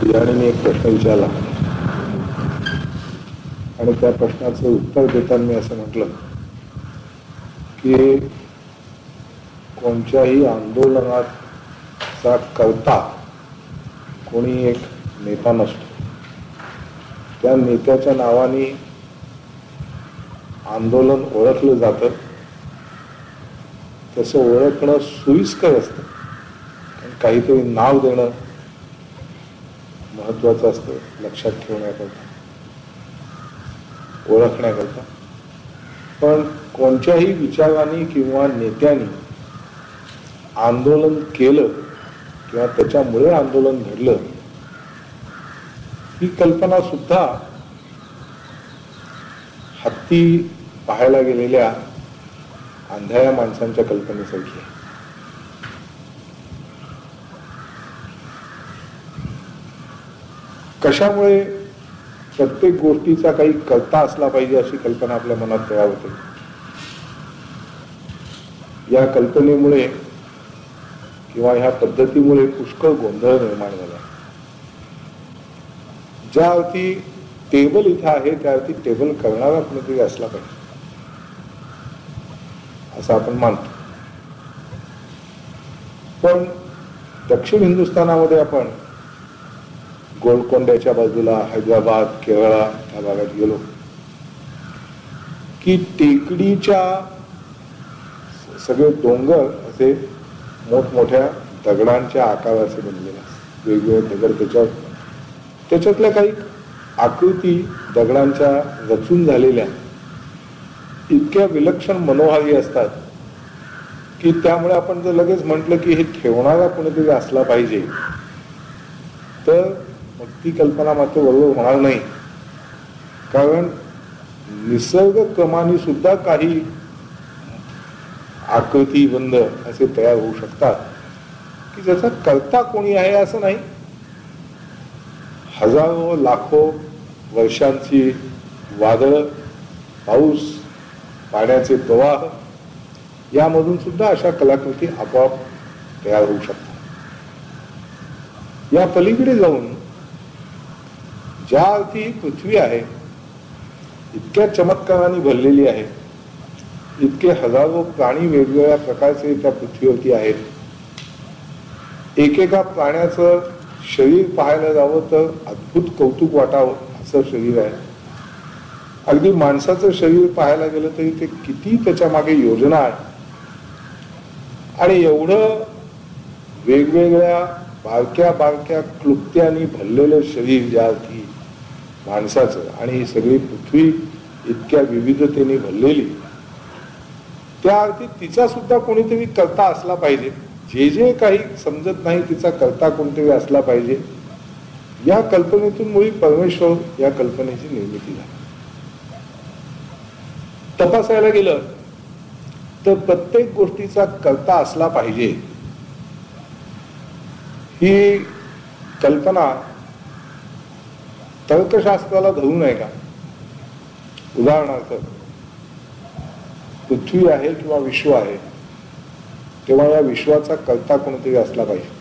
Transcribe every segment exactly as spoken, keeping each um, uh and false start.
बियाणीने एक प्रश्न विचारला आणि त्या प्रश्नाचं उत्तर देताना मी असं म्हटलं की कोणत्याही आंदोलनाचा कर्ता कोणी एक नेता नसतो. त्या नेत्याच्या नावाने आंदोलन ओळखलं जातं. तसं ओळखणं सोयीस्कर असतं, पण काहीतरी नाव देणं महत्वाचं असतं लक्षात ठेवण्याकरता, ओळखण्याकरता. पण कोणत्याही विचारांनी किंवा नेत्यांनी आंदोलन केलं किंवा त्याच्यामुळे आंदोलन घडलं ही कल्पना सुद्धा हत्ती पाहायला गेलेल्या अंधाया माणसांच्या कल्पनेसारखी आहे. कशामुळे प्रत्येक गोष्टीचा काही कर्ता असला पाहिजे अशी कल्पना आपल्या मनात तयार होते. या कल्पनेमुळे किंवा ह्या पद्धतीमुळे पुष्कळ गोंधळ निर्माण झाला. ज्या अर्थी टेबल इथे आहे त्या अर्थी टेबल करणारा कोणीतरी असला पाहिजे असं आपण मानतो. पण दक्षिण हिंदुस्थानामध्ये आपण गोलकोंड्याच्या बाजूला हैदराबाद, केरळा या भागात गेलो की टेकडीच्या सगळे डोंगर असे मोठमोठ्या दगडांच्या आकाराचे बनलेले, वेगवेगळे दगड त्याच्यावर, त्याच्यातल्या काही आकृती दगडांच्या रचून झालेल्या इतक्या विलक्षण मनोहारी असतात की त्यामुळे आपण जर लगेच म्हटलं की हे ठेवणारा कोणीतरी असला पाहिजे तर मग ती कल्पना मात्र बरोबर होणार नाही. कारण निसर्ग क्रमाने सुद्धा काही आकृतीबंध असे तयार होऊ शकतात की ज्याचा कर्ता कोणी आहे असं नाही. हजारो लाखो वर्षांची वादळ, पाऊस, पाण्याचे प्रवाह यामधून सुद्धा अशा कलाकृती आपोआप तयार होऊ शकतात. या पलीकडे जाऊन ज्या अर्थी पृथ्वी आहे इतक्या चमत्काराने भरलेली आहे, इतके हजारो प्राणी वेगवेगळ्या प्रकारचे त्या पृथ्वीवरती आहेत. एकेका प्राण्याचं शरीर पाहायला जावं तर अद्भुत कौतुक वाटावं असं शरीर आहे. अगदी माणसाचं शरीर पाहायला गेलं तरी ते किती त्याच्या मागे योजना आहे. आणि एवढं वेगवेगळ्या बारक्या बारक्या क्लुप्त्यांनी भरलेलं शरीर ज्या अर्थी माणसाचं आणि ही सगळी पृथ्वी इतक्या विविधतेने भरलेली, त्या अर्थी तिचा सुद्धा कोणीतरी कर्ता असला पाहिजे. जे जे काही समजत नाही तिचा कर्ता कोणतरी असला पाहिजे. या कल्पनेतून मुळी परमेश्वर या कल्पनेची निर्मिती झाली. तपासायला गेलं तर प्रत्येक गोष्टीचा कर्ता असला पाहिजे ही कल्पना तर्कशास्त्राला धरून आहे का? उदाहरणार्थ पृथ्वी आहे किंवा विश्व आहे तेव्हा या विश्वाचा कर्ता कोणतरी असला पाहिजे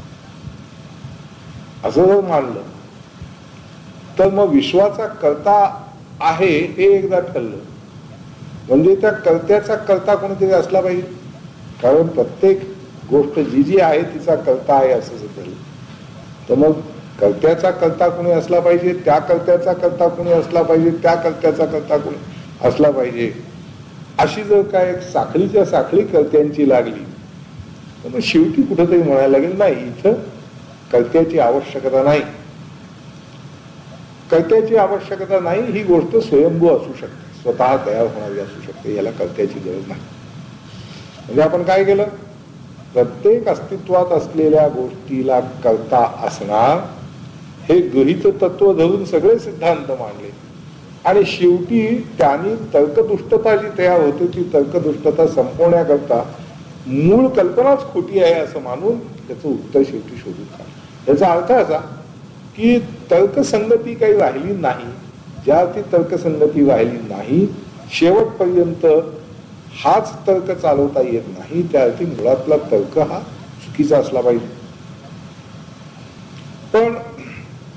असं जर मानलं तर मग विश्वाचा कर्ता आहे हे एकदा ठरलं म्हणजे त्या कर्त्याचा कर्ता कोणतरी असला पाहिजे. कारण प्रत्येक गोष्ट जी जी आहे तिचा कर्ता आहे असं ठरलं तर मग कर्त्याचा कर्ता कोणी असला पाहिजे, त्या कर्त्याचा कर्ता कोणी असला पाहिजे, त्या कर्त्याचा कर्ता कोणी असला पाहिजे. अशी जर काय साखळीच्या साखळी कर्त्यांची लागली तर मग शेवटी कुठेतरी म्हणायला लागेल नाही, इथं कर्त्याची आवश्यकता नाही. कर्त्याची आवश्यकता नाही ही गोष्ट स्वयंभू असू शकते, स्वतः तयार होणारी असू शकते, याला कर्त्याची गरज नाही. म्हणजे आपण काय केलं, प्रत्येक अस्तित्वात असलेल्या गोष्टीला कर्ता असणार हे गृहीत तत्व धरून सगळे सिद्धांत मांडले आणि शेवटी त्यांनी तर्कदुष्टता जी तयार होते ती तर्कदुष्टता संपवण्याकरता मूळ कल्पनाच खोटी आहे असं मानून त्याचं उत्तर शेवटी शोधून काढलं. याचा अर्थ असा की तर्कसंगती काही राहिली नाही. ज्या ती तर्कसंगती राहिली नाही शेवटपर्यंत हाच तर्क चालवता येत नाही, त्या अर्थी मुळातला तर्क हा चुकीचा असला पाहिजे. पण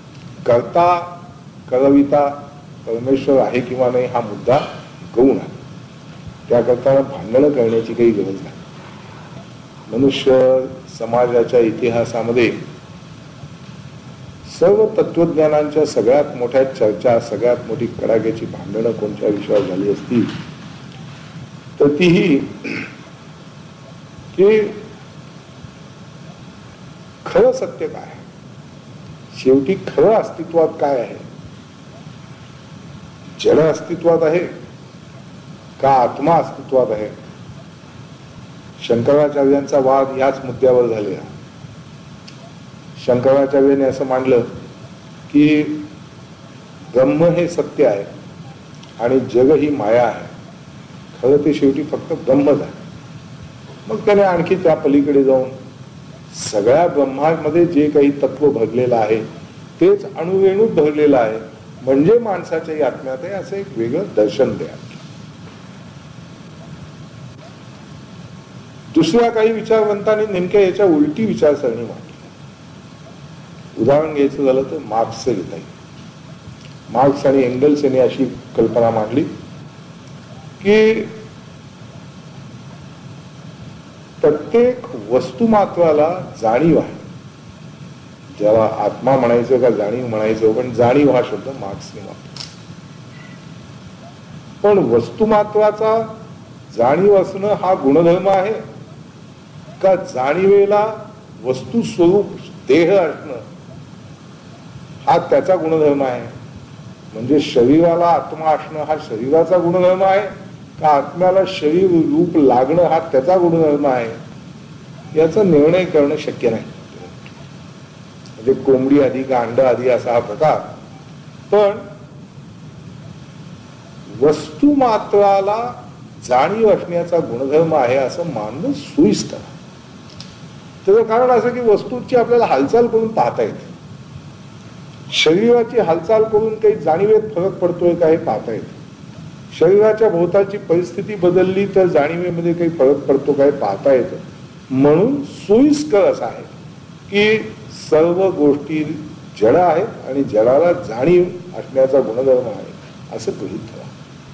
करता करविता परमेश्वर आहे किंवा नाही हा मुद्दा गौण आहे. त्याकरता भांडणं करण्याची काही गरज नाही. मनुष्य समाजाच्या इतिहासामध्ये सर्व तत्वज्ञानांच्या सगळ्यात मोठ्या चर्चा, सगळ्यात मोठी कडाक्याची भांडणं कोणत्या विषयावर झाली असतील तर तीही की खरं सत्य काय आहे, शेवटी खरं अस्तित्वात काय आहे, जड अस्तित्वात आहे का आत्मा अस्तित्वात आहे. शंकराचार्यांचा वाद याच मुद्द्यावर झालेला. शंकराचार्याने असं मांडलं की ब्रह्म हे सत्य आहे आणि जग ही माया आहे. खरं ते शेवटी फक्त ब्रह्मच आहे. मग त्याने आणखी त्या पलीकडे जाऊन सगळ्या ब्रह्मामध्ये जे काही तत्व भरलेलं आहे तेच अणुरेणूत भरलेलं आहे, म्हणजे माणसाच्याही आत्म्यात आहे असं एक वेगळं दर्शन द्या. दुसऱ्या काही विचारवंतांनी नेमक्या याच्या उलटी विचारसरणी मांडली. उदाहरण घ्यायचं झालं तर मार्क्सचं घेता येईल. मार्क्स आणि एंगल्स यांनी अशी कल्पना मांडली की प्रत्येक वस्तुमात्राला जाणीव आहे. ज्याला आत्मा म्हणायचं का जाणीव म्हणायचं, पण जाणीव हा शब्द मार्क्सने वापरला. पण वस्तुमात्राचा जाणीव असणं हा गुणधर्म आहे का जाणीवेला वस्तू स्वरूप देह असणं हा त्याचा गुणधर्म आहे. म्हणजे शरीराला आत्मा असणं हा शरीराचा गुणधर्म आहे का आत्म्याला शरीर रूप लागणं हा त्याचा गुणधर्म आहे. याचा निर्णय करणं शक्य नाही. म्हणजे कोंबडी आधी का अंड आधी असा हा प्रकार. पण वस्तुमात्राला जाणीव असण्याचा गुणधर्म आहे असं मानणं सोयीस्कर. त्याचं कारण असं की वस्तूची आपल्याला हालचाल करून पाहता येते. शरीराची हालचाल करून काही जाणीवेत फरक पडतोय का हे पाहता येते. शरीराच्या भोवताची परिस्थिती बदलली तर जाणीवेमध्ये काही फरक पडतो काय पाहता येतं. म्हणून सोयीस्कर असं आहे की सर्व गोष्टी जड आहेत आणि जडाला जाणीव असण्याचा गुणधर्म आहे असं गृहीत धरा.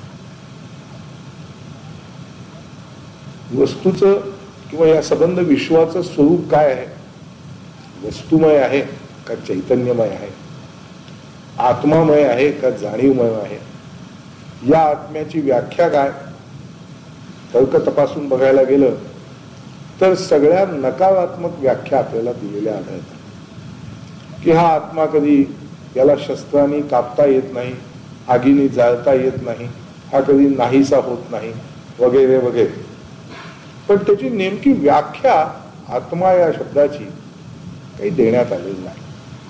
वस्तूचं किंवा या संबंध विश्वाचं स्वरूप काय आहे, वस्तुमय आहे का चैतन्यमय आहे, आत्मामय आहे का जाणीवमय आहे. या आत्म्याची व्याख्या काय, तर्क तपासून बघायला गेलं तर सगळ्या नकारात्मक व्याख्या आपल्याला दिलेल्या आढळतात की हा आत्मा कधी याला शस्त्रांनी कापता येत नाही, आगीने जाळता येत नाही, हा कधी नाहीसा होत नाही वगैरे वगैरे. पण त्याची नेमकी व्याख्या आत्मा या शब्दाची काही देण्यात आलेली नाही.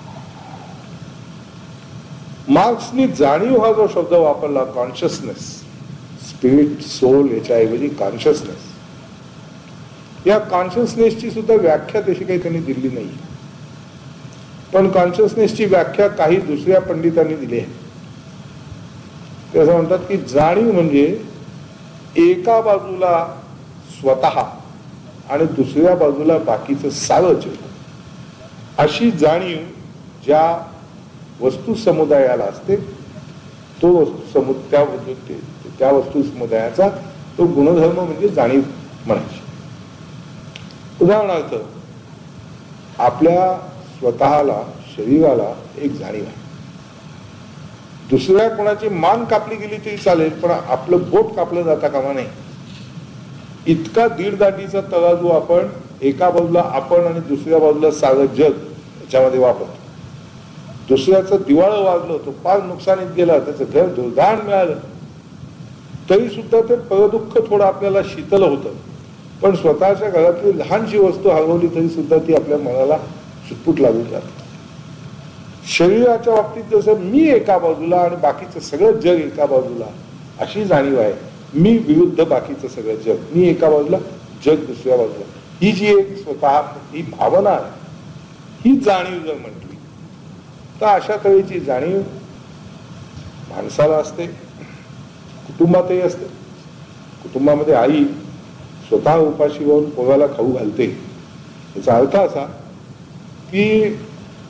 मार्क्सनी जाणीव हा जो शब्द वापरला, कॉन्शियसनेस, स्पिरिट, सोल याच्याऐवजी कॉन्शियसनेस, या कॉन्शियसनेसची सुद्धा व्याख्या तशी काही त्यांनी दिली नाही. पण कॉन्शियसनेसची व्याख्या काही दुसऱ्या पंडितांनी दिली आहे. ते असं म्हणतात की जाणीव म्हणजे एका बाजूला स्वतः आणि दुसऱ्या बाजूला बाकीचं सारं जग, अशी जाणीव ज्या वस्तू समुदायाला असते तो वस्तू समु त्या त्या वस्तू समुदायाचा तो गुणधर्म म्हणजे जाणीव म्हणायची. उदाहरणार्थ आपल्या स्वतःला शरीराला एक जाणीव आहे. दुसऱ्या कोणाची मान कापली गेली तरी चालेल, पण आपलं बोट कापलं जाता कामा नाही. इतका दीड दांडीचा तराजू आपण एका बाजूला आपण आणि दुसऱ्या बाजूला सारं जग याच्यामध्ये वापरतो. दुसऱ्याचं दिवाळं वाजलं, तो फार नुकसानीत गेला, त्याचं घर दुर्दाण मिळालं तरी सुद्धा ते परदुःख थोडं आपल्याला शीतल होतं. पण स्वतःच्या घरातली लहानशी वस्तू हरवली तरी सुद्धा ती आपल्या मनाला सुटपुट लागून जाते. शरीराच्या बाबतीत जसं मी एका बाजूला आणि बाकीचं सगळं जग एका बाजूला अशी जाणीव आहे. मी विरुद्ध बाकीचं सगळं जग, मी एका बाजूला जग दुसऱ्या बाजूला, ही जी एक स्वतः ही भावना आहे, ही जाणीव जर म्हटली तर अशा तऱ्हेची जाणीव माणसाला असते, कुटुंबातही असते. कुटुंबामध्ये आई स्वतः उपाशी होऊन पोराला खाऊ घालते. याचा अर्थ असा की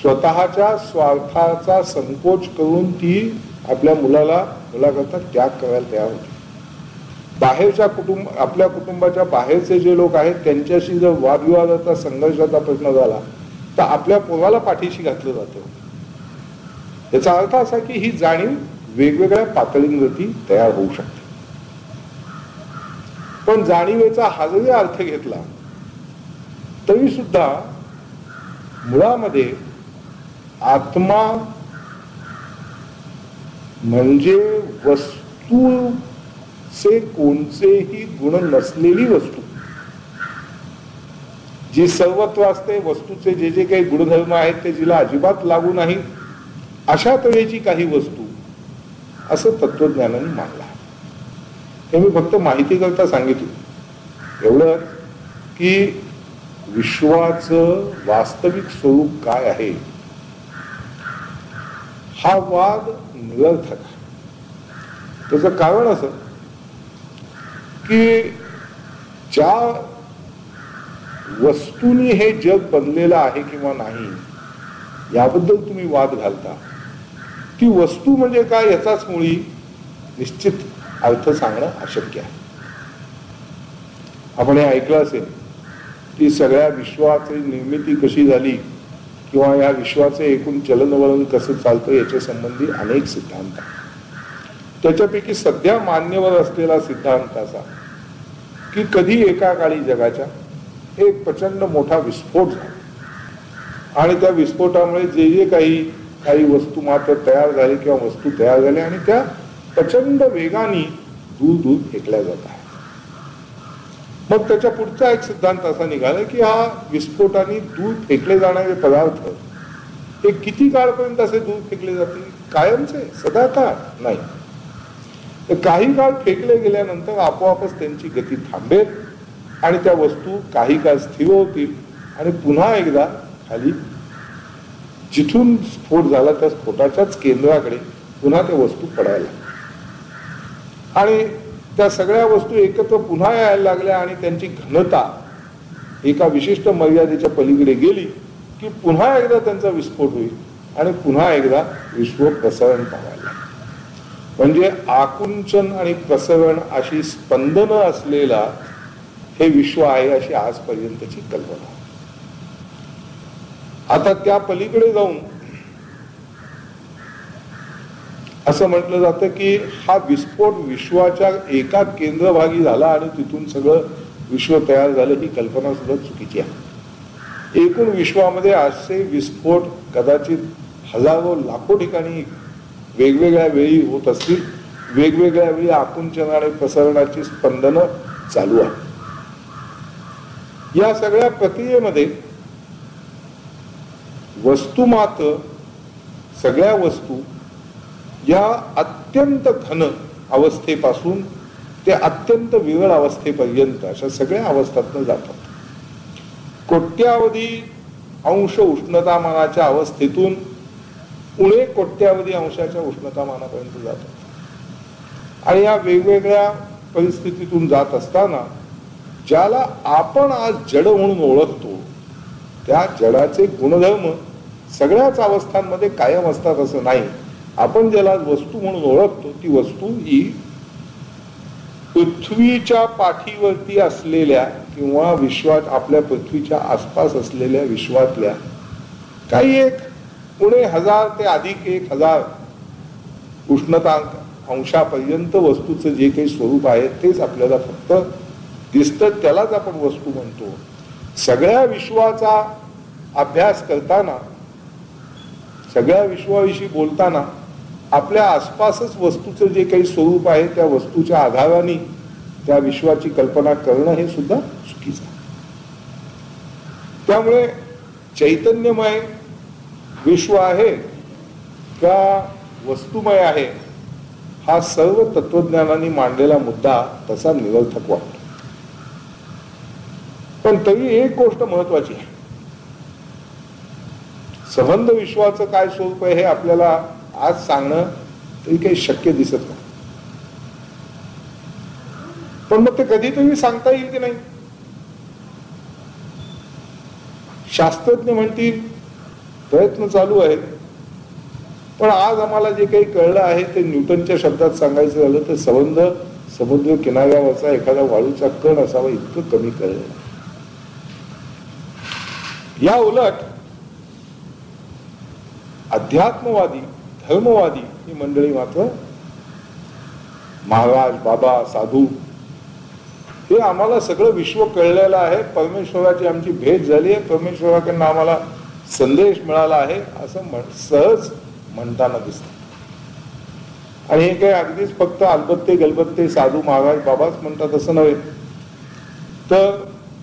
स्वतःच्या स्वार्थाचा संकोच करून ती आपल्या मुलाला मुलाकरता त्याग करायला तयार होते. बाहेरच्या कुटुंब आपल्या कुटुंबाच्या बाहेरचे जे लोक आहेत त्यांच्याशी जर वादविवादाचा संघर्षाचा प्रश्न झाला तर आपल्या पोराला पाठीशी घातलं जातं. याचा अर्थ असा की ही जाणीव वेगवेगळ्या पातळींवरती तयार होऊ शकते. पण जाणीवेचा हा जरी अर्थ घेतला तरी सुद्धा मुळामध्ये आत्मा म्हणजे वस्तूचे कोणतेही गुण नसलेली वस्तू जी सर्वत्व असते. वस्तूचे जे जे काही गुणधर्म आहेत ते जिला अजिबात लागू नाही अशा तऱ्हेची काही वस्तू असं तत्वज्ञानाने मानलं. हे मी फक्त माहिती करता सांगितलं एवढं की विश्वाचं वास्तविक स्वरूप काय आहे हा वाद निरर्थक आहे. त्याचं कारण असं की ज्या वस्तूंनी हे जग बनलेलं आहे किंवा नाही याबद्दल तुम्ही वाद घालता ती वस्तू म्हणजे काय याचाच मुळी निश्चित अर्थ सांगणं अशक्य आहे. आपण हे ऐकलं असेल की सगळ्या विश्वाची निर्मिती कशी झाली किंवा या विश्वाचे एकूण चलनवलन कसं चालतं याच्या संबंधी अनेक सिद्धांत आहेत. त्याच्यापैकी सध्या मान्यवर असलेला सिद्धांत असा की कधी एका काळी जगाच्या एक प्रचंड मोठा विस्फोट झाला आणि त्या विस्फोटामुळे जे जे काही काही वस्तू मात्र तयार झाले किंवा वस्तू तयार झाल्या आणि त्या प्रचंड वेगाने दूर दूर फेकल्या जात आहेत. मग त्याच्या पुढचा एक सिद्धांत असा निघाला की हा विस्फोटाने दूर फेकले जाणारे पदार्थ हे किती काळपर्यंत असे दूर फेकले जातील? कायमचे, सदाकाळ नाही. तर काही काळ फेकले गेल्यानंतर आपोआपच त्यांची गती थांबेल आणि त्या वस्तू काही काळ स्थिर होतील आणि पुन्हा एकदा खाली जिथून स्फोट झाला त्या स्फोटाच्याच केंद्राकडे पुन्हा त्या वस्तू पडायला आणि त्या सगळ्या वस्तू एकत्र पुन्हा यायला लागल्या आणि त्यांची घनता एका विशिष्ट मर्यादेच्या पलीकडे गेली की पुन्हा एकदा त्यांचा विस्फोट होईल आणि पुन्हा एकदा विश्व प्रसरण पाहायला. म्हणजे आकुंचन आणि प्रसरण अशी स्पंदनं असलेला हे विश्व आहे अशी आजपर्यंतची कल्पना. आता त्या पलीकडे जाऊन असं म्हटलं जातं की हा विस्फोट विश्वाच्या एका केंद्रभागी झाला आणि तिथून सगळं विश्व तयार झालं ही कल्पना सुद्धा चुकीची आहे. एकूण विश्वामध्ये असे विस्फोट कदाचित हजारो लाखो ठिकाणी वेगवेगळ्या वेळी होत असतील. वेगवेगळ्या वेळी आकुंचन आणि प्रसरणाची स्पंदनं चालू आहे. या सगळ्या प्रक्रियेमध्ये वस्तू मात्र सगळ्या वस्तू या अत्यंत घन अवस्थेपासून ते अत्यंत विरळ अवस्थेपर्यंत अशा सगळ्या अवस्थातून जातात. कोट्यावधी अंश उष्णतामानाच्या अवस्थेतून उणे कोट्यावधी अंशाच्या उष्णतामानापर्यंत जातात आणि या वेगवेगळ्या परिस्थितीतून जात असताना ज्याला आपण आज जड म्हणून ओळखतो त्या जडाचे गुणधर्म सगळ्याच अवस्थांमध्ये कायम असतात असं नाही. आपण ज्याला वस्तू म्हणून ओळखतो ती वस्तू ही पृथ्वीच्या पाठीवरती असलेल्या किंवा विश्वात आपल्या पृथ्वीच्या आसपास असलेल्या विश्वातल्या काही एक उणे हजार ते अधिक एक हजार उष्णतांक अंशापर्यंत वस्तूचं जे काही स्वरूप आहे तेच आपल्याला फक्त दिसतं, त्यालाच आपण वस्तू म्हणतो. सगळ्या विश्वाचा अभ्यास करताना सगळ्या विश्वाविषयी बोलताना आपल्या आसपासच वस्तूचं जे काही स्वरूप आहे त्या वस्तूच्या आधाराने त्या विश्वाची कल्पना करणं हे सुद्धा चुकीचं आहे. त्यामुळे चैतन्यमय विश्व आहे का वस्तुमय आहे हा सर्व तत्वज्ञानाने मांडलेला मुद्दा तसा निरर्थक वाटतो. पण तरी एक गोष्ट महत्वाची आहे. संबंध विश्वाचं काय स्वरूप आहे हे आपल्याला आज सांगणं तरी काही शक्य दिसत नाही. पण मग ते कधीतरी सांगता येईल की नाही. शास्त्रज्ञ म्हणतील प्रयत्न चालू आहेत. पण आज आम्हाला जे काही कळलं आहे ते न्यूटनच्या शब्दात सांगायचं झालं तर संबंध समुद्र किनाऱ्यावरचा एखादा वाळूचा कण असावा इतकं कमी कळलं. या उलट अध्यात्मवादी धर्मवादी ही मंडळी मात्र महाराज बाबा साधू हे आम्हाला सगळं विश्व कळलेलं आहे, परमेश्वराची आमची भेट झाली आहे, परमेश्वराकडनं आम्हाला संदेश मिळाला आहे असं सहज म्हणताना दिसत. आणि हे काही अगदीच फक्त अलबत्ते गलबत्ते साधू महाराज बाबाच म्हणतात असं नव्हे, तर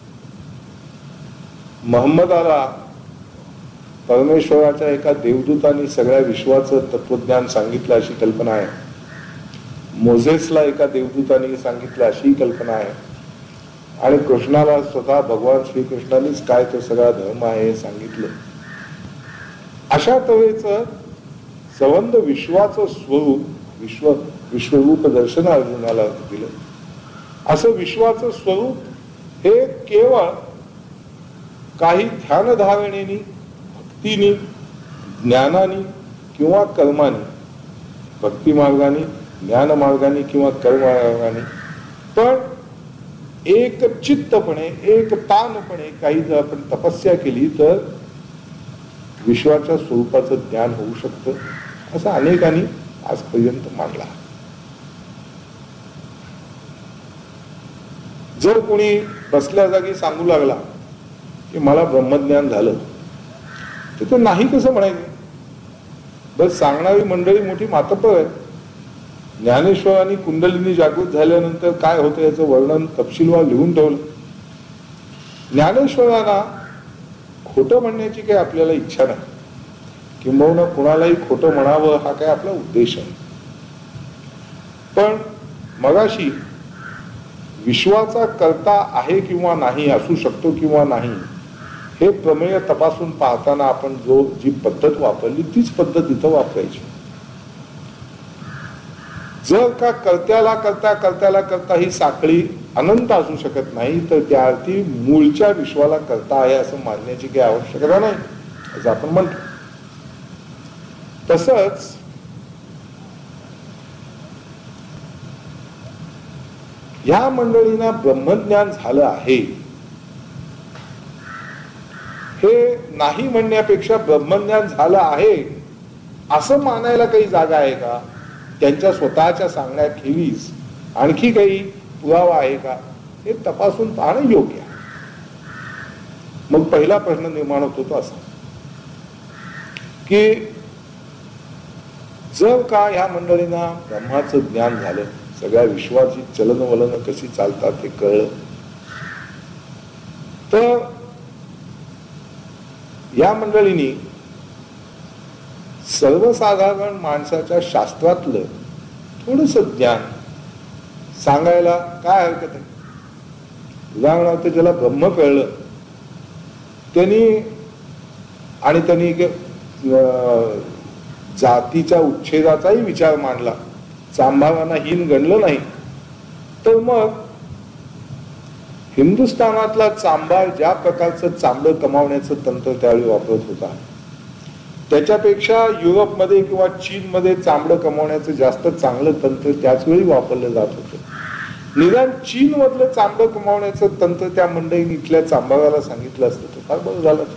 महम्मदाला परमेश्वराच्या एका देवदूताने सगळ्या विश्वाचं तत्वज्ञान सांगितलं अशी कल्पना आहे. मोझेसला एका देवदूताने सांगितलं अशी कल्पना आहे. आणि कृष्णाला स्वतः भगवान श्रीकृष्णानेच काय तो सगळा धर्म आहे हे सांगितलं. अशा तऱ्हेचं संबंध विश्वाचं स्वरूप विश्व विश्वरूप दर्शन अर्जुनाला दिलं. असं विश्वाचं स्वरूप हे केवळ काही ध्यानधारणेनी भक्तीनी ज्ञानानी किंवा कर्मानी भक्ती मार्गाने ज्ञान मार्गाने किंवा कर्म मार्गाने पण एक चित्तपणे एक तानपणे काही जर आपण तपस्या केली तर विश्वाच्या स्वरूपाचं ज्ञान होऊ शकतं असं अनेकांनी आजपर्यंत मानला. जर कोणी बसल्या जागी सांगू लागला की मला ब्रह्मज्ञान झालं तर ते नाही कसं म्हणायचं. बस सांगणारी मंडळी मोठी मातब्बर आहे. ज्ञानेश्वरांनी कुंडलिनी जागृत झाल्यानंतर काय होतं याचं वर्णन तपशीलवार लिहून ठेवलं. ज्ञानेश्वरांना खोटं म्हणण्याची काही आपल्याला इच्छा नाही, किंबहुना कुणालाही खोटं म्हणावं हा काय आपला उद्देश आहे. पण मगाशी विश्वाचा कर्ता आहे किंवा नाही, असू शकतो किंवा नाही, हे प्रमेय तपासून पाहताना आपण जो जी पद्धत वापरली तीच पद्धत इथं वापरायची. जर का कर्त्याला करता कर्त्याला करता ही साखळी अनंत असू शकत नाही तर त्या अर्थी मूळच्या विश्वाला करता आहे असं मानण्याची काही आवश्यकता नाही असं आपण म्हणतो. तसंच या मंडळींना ब्रह्मज्ञान झालं आहे हे नाही म्हणण्यापेक्षा ब्रह्मज्ञान झालं आहे असं मानायला काही जागा आहे का? त्यांच्या स्वतःच्या सांगण्याखेरीज आणखी काही पुरावा आहे का हे तपासून पाहणं योग्य आहे. मग पहिला प्रश्न निर्माण होतो तो असा की जर का ह्या मंडळींना ब्रह्माचं ज्ञान झालं, सगळ्या विश्वाची चलनवलन कशी चालतात हे कळलं, तर या मंडळींनी सर्वसाधारण माणसाच्या शास्त्रातलं थोडस ज्ञान सांगायला काय हरकत आहे. उदाहरणार्थ ज्याला ब्रह्म कळलं त्यांनी आणि त्यांनी जातीच्या उच्छेदाचाही विचार मांडला, चांभारांना हीन गणलं नाही, तर मग हिंदुस्थानातला चांभार ज्या प्रकारचं चांबड कमावण्याचं तंत्र त्यावेळी वापरत होता त्याच्यापेक्षा युरोपमध्ये किंवा चीनमध्ये चांबड कमावण्याचं जास्त चांगलं तंत्र त्याच वेळी वापरलं जात होतं. निदान चीन मधलं चांबड कमावण्याचं तंत्र त्या मंडळीने इथल्या चांभाराला सांगितलं असतं तर फार बरं झालं.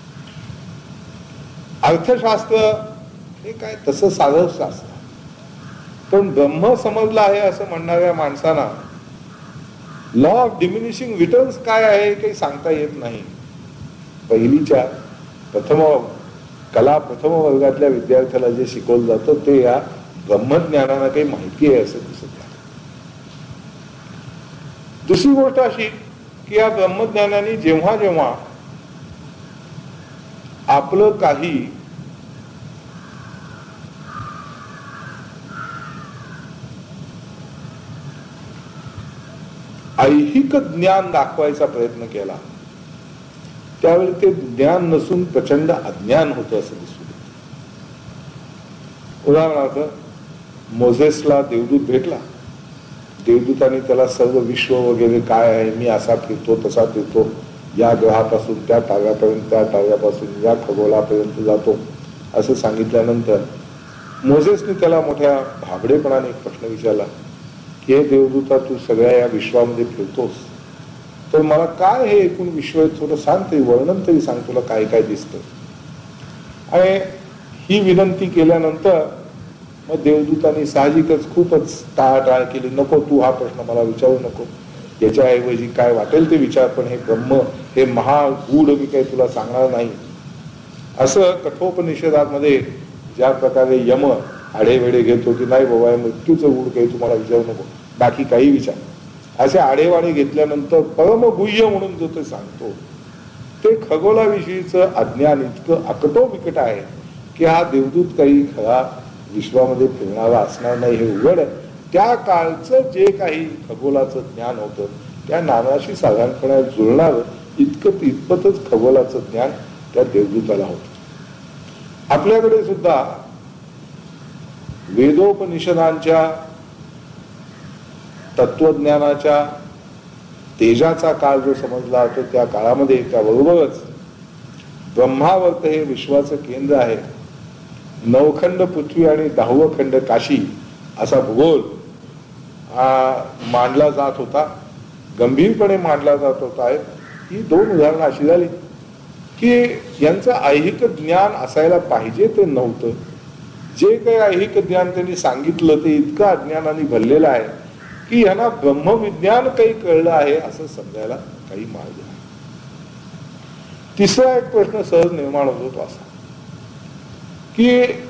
अर्थशास्त्र हे काय तसं साधं शास्त्र, पण ब्रह्म समजलं आहे असं म्हणणाऱ्या माणसांना लॉ ऑफ डिमिनिशिंग रिटर्न्स काय आहे काही सांगता येत नाही. पहिलीच्या प्रथम कला प्रथम वर्गातल्या विद्यार्थ्याला जे शिकवलं जातं ते या ब्रह्मज्ञानाला काही माहिती आहे असं दिसत नाही. दुसरी गोष्ट अशी की या ब्रह्मज्ञानाने जेव्हा जेव्हा आपलं काही ऐहिक ज्ञान दाखवायचा प्रयत्न केला त्यावेळी ते ज्ञान नसून प्रचंड अज्ञान होतं असं दिसून येतं. उदाहरणार्थ मोझेसला देवदूत भेटला, देवदूताने त्याला सर्व विश्व वगैरे काय आहे, मी असा फिरतो तसा फिरतो या ग्रहापासून त्या ताऱ्यापर्यंत, त्या ताऱ्यापासून या खगोलापर्यंत जातो असं सांगितल्यानंतर मोझेसने त्याला मोठ्या भाबडेपणाने एक प्रश्न विचारला की हे देवदूता, तू सगळ्या या विश्वामध्ये फिरतोस, तर मला काय हे एकूण विश्व आहे थोडं सांग तरी, वर्णन तरी सांग, तुला काय काय दिसतं. आणि ही विनंती केल्यानंतर मग देवदूतांनी साहजिकच खूपच टाळाटाळ केली. नको, तू हा प्रश्न मला विचारू नको, याच्याऐवजी काय वाटेल ते विचार, पण हे ब्रह्म, हे महागूढ मी काही तुला सांगणार नाही. असं कठोपनिषदामध्ये ज्या प्रकारे यम आढेवेढे घेतो की नाही बाबा मृत्यूचं गूढ काही तुम्हाला विचारू नको, बाकी काही विचार, असे आढेवाढे घेतल्यानंतर परमगुह्य म्हणून जो ते सांगतो ते खगोलाविषयीचं अज्ञान इतकं अकटो विकट आहे की हा देवदूत काही खरा विश्वामध्ये फिरणारा असणार नाही हे उघड आहे. त्या काळचं जे काही खगोलाचं ज्ञान होतं त्या ज्ञानाशी साधारणपणे जुळणार इतकं तितपतच खगोलाचं ज्ञान त्या देवदूताला होतं. आपल्याकडे सुद्धा वेदोपनिषदांच्या तत्वज्ञानाच्या तेजाचा काळ जो समजला जातो त्या काळामध्ये त्याबरोबरच ब्रह्मावर्त हे विश्वाचं केंद्र आहे, नवखंड पृथ्वी आणि दहावं खंड काशी असा भूगोल मांडला जात होता, गंभीरपणे मांडला जात होता. ही दोन उदाहरणं अशी झाली की यांचं ऐहिक ज्ञान असायला पाहिजे ते नव्हतं. जे काही ऐहिक ज्ञान त्यांनी सांगितलं ते इतकं अज्ञानाने भरलेलं आहे की यांना ब्रह्मविज्ञान काही कळलं आहे असं समजायला काही मार्ग नाही. तिसरा एक प्रश्न सहज निर्माण होतो तो असा की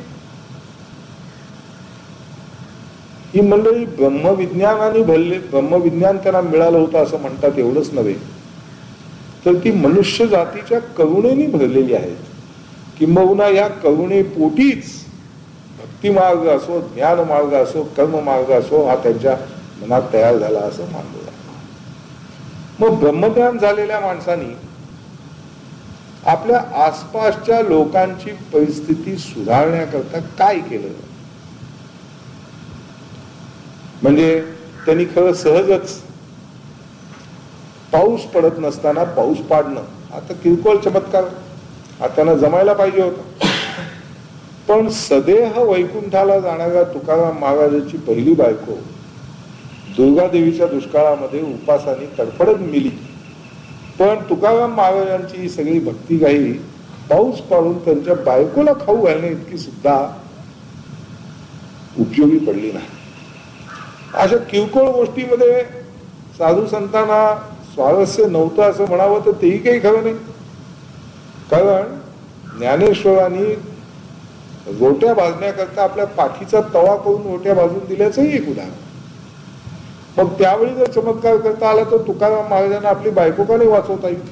ही मंडळी ब्रह्मविज्ञानाने भरले, ब्रह्मविज्ञान त्यांना मिळालं होतं असं म्हणतात, एवढंच नव्हे तर ती मनुष्य जातीच्या करुणेने भरलेली आहेत. किंबहुना या करुणे पोटीच भक्ती मार्ग असो, ज्ञान मार्ग असो, कर्म मार्ग असो हा त्यांच्या मनात तयार झाला असं मानलं जातं. मग ब्रह्मज्ञान झालेल्या माणसांनी आपल्या आसपासच्या लोकांची परिस्थिती सुधारण्याकरता काय केलं? म्हणजे त्यांनी खरं सहजच पाऊस पडत नसताना पाऊस पाडणं आता किरकोळ चमत्कार हा त्यांना जमायला पाहिजे होता. पण सदेह वैकुंठाला जाणाऱ्या तुकाराम महाराजांची पहिली बायको दुर्गादेवीच्या दुष्काळामध्ये उपासाने तडफडत मिली, पण तुकाराम महाराजांची ही सगळी भक्ती काही पाऊस पाडून त्यांच्या बायकोला खाऊ घालणे इतकी सुद्धा उपयोगी पडली नाही. अशा किरकोळ गोष्टीमध्ये साधू संतांना स्वारस्य नव्हतं असं म्हणावं तर तेही काही खरं नाही. कारण ज्ञानेश्वरांनी रोट्या भाजण्याकरता आपल्या पाठीचा तवा करून रोट्या भाजून दिल्याचंही एक उदाहरण. मग त्यावेळी जर चमत्कार करता आला तर तुकाराम महाराजांना आपली बायको का नाही वाचवता येईल?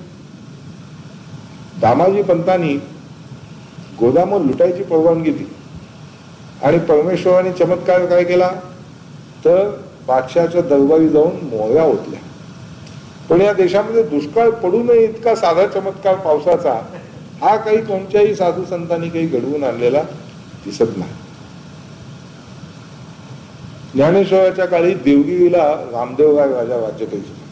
दामाजी पंतांनी गोदामवर लुटायची परवानगी दिली आणि परमेश्वराने चमत्कार काय केला तर बादशाच्या दरबारी जाऊन मोहऱ्या ओतल्या. पण या देशामध्ये दुष्काळ पडू नये इतका साधा चमत्कार पावसाचा हा काही कोणत्याही साधू संतांनी काही घडवून आणलेला दिसत नाही. ज्ञानेश्वराच्या काळी देवगिरीला रामदेवराय राजा राज्य करीत होता.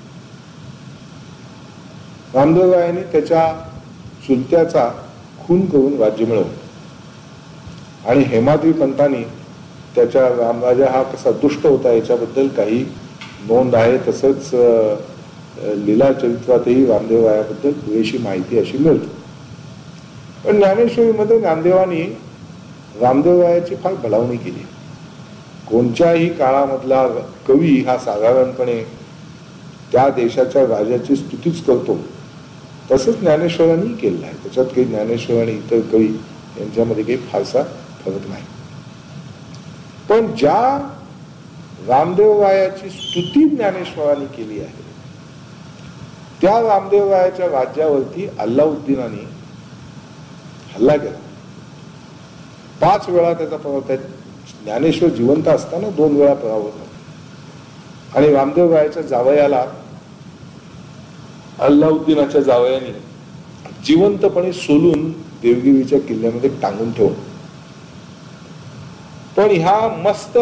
रामदेवरायांनी त्याच्या चुलत्याचा खून करून राज्य मिळवलं आणि हेमाद्री पंतांनी त्याच्या रामराजा हा कसा दुष्ट होता याच्याबद्दल काही नोंद आहे. तसंच लीला चरित्रातही रामदेवरायाबद्दल पुरेशी माहिती अशी मिळते. पण ज्ञानेश्वरीमध्ये ज्ञानदेवानी रामदेवरायाची फार भलावणी केली. कोणत्याही काळामधला कवी हा साधारणपणे त्या देशाच्या राजाची स्तुतीच करतो, तसंच ज्ञानेश्वरांनी केलेलं आहे. त्याच्यात काही ज्ञानेश्वर आणि इतर कवी यांच्यामध्ये काही फारसा फरक नाही. पण ज्या रामदेवरायाची स्तुती ज्ञानेश्वरांनी केली आहे त्या रामदेवरायाच्या राज्यावरती अल्लाउद्दीनाने हल्ला केला. पाच वेळा त्याचा पराभव, ज्ञानेश्वर जिवंत असताना दोन वेळा पराभव झाला आणि रामदेवरायाच्या जावयाला अल्लाउद्दीनाच्या जावयाने जिवंतपणे सोलून देवगिरीच्या किल्ल्यामध्ये टांगून ठेवलं. पण ह्या मस्त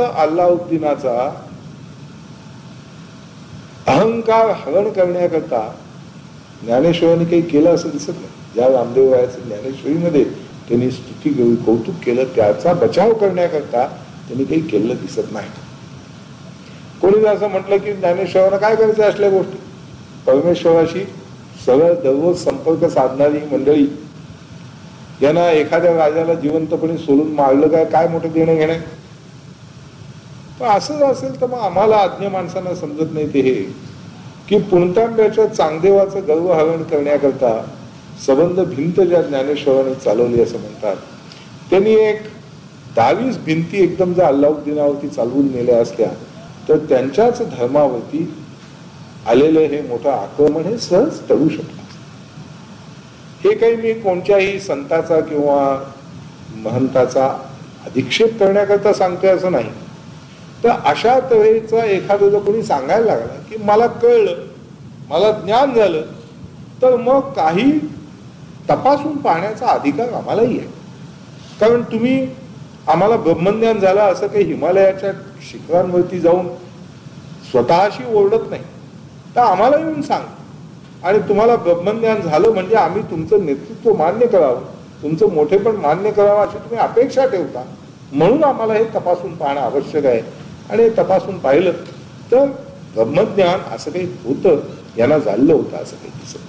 अल्लाउद्दीनाचा अहंकार हरण करण्याकरता ज्ञानेश्वरांनी काही केलं असं दिसत नाही. ज्या रामदेवरायाचं ज्ञानेश्वरीमध्ये त्यांनी स्तुती कौतुक केलं त्याचा बचाव करण्याकरता त्यांनी काही केलं दिसत नाही. कोणी असं म्हटलं की ज्ञानेश्वरांना काय करायचं असल्या गोष्टी, परमेश्वराशी सरळ दररोज संपर्क साधणारी मंडळी यांना एखाद्या राजाला जिवंतपणे सोडून मारलं काय काय मोठं देणं घेणं. पण असंच असेल तर मग आम्हाला आज्ञ माणसांना समजत नाही ते हे की पुणतांब्याच्या चांगदेवाचं गर्वहरण करण्याकरता संबंध भिंत ज्या ज्ञानेश्वरांनी चालवली असं म्हणतात, त्यांनी एक दहावीस भिंती एकदम जर अल्लाउद्दीनावरती चालवून नेल्या असल्या तर त्यांच्याच धर्मावरती आलेलं हे मोठं आक्रमण हे सहज टळू शकतं. हे काही मी कोणत्याही संताचा किंवा महंताचा अधिक्षेप करण्याकरता सांगतोय असं नाही. तर अशा तऱ्हेचा एखादं जर कोणी सांगायला लागला की मला कळलं, मला ज्ञान झालं, तर मग काही तपासून पाहण्याचा अधिकार आम्हालाही आहे. कारण तुम्ही आम्हाला ब्रह्मज्ञान झालं असं काही हिमालयाच्या शिखरांवरती जाऊन स्वतःशी ओरडत नाही, तर आम्हाला येऊन सांग. आणि तुम्हाला ब्रह्मज्ञान झालं म्हणजे आम्ही तुमचं नेतृत्व मान्य करावं, तुमचं मोठेपण मान्य करावं अशी तुम्ही अपेक्षा ठेवता, म्हणून आम्हाला हे तपासून पाहणं आवश्यक आहे. आणि हे तपासून पाहिलं तर ब्रह्मज्ञान असं काही होतं, यांना झालं होतं असं काही दिसत.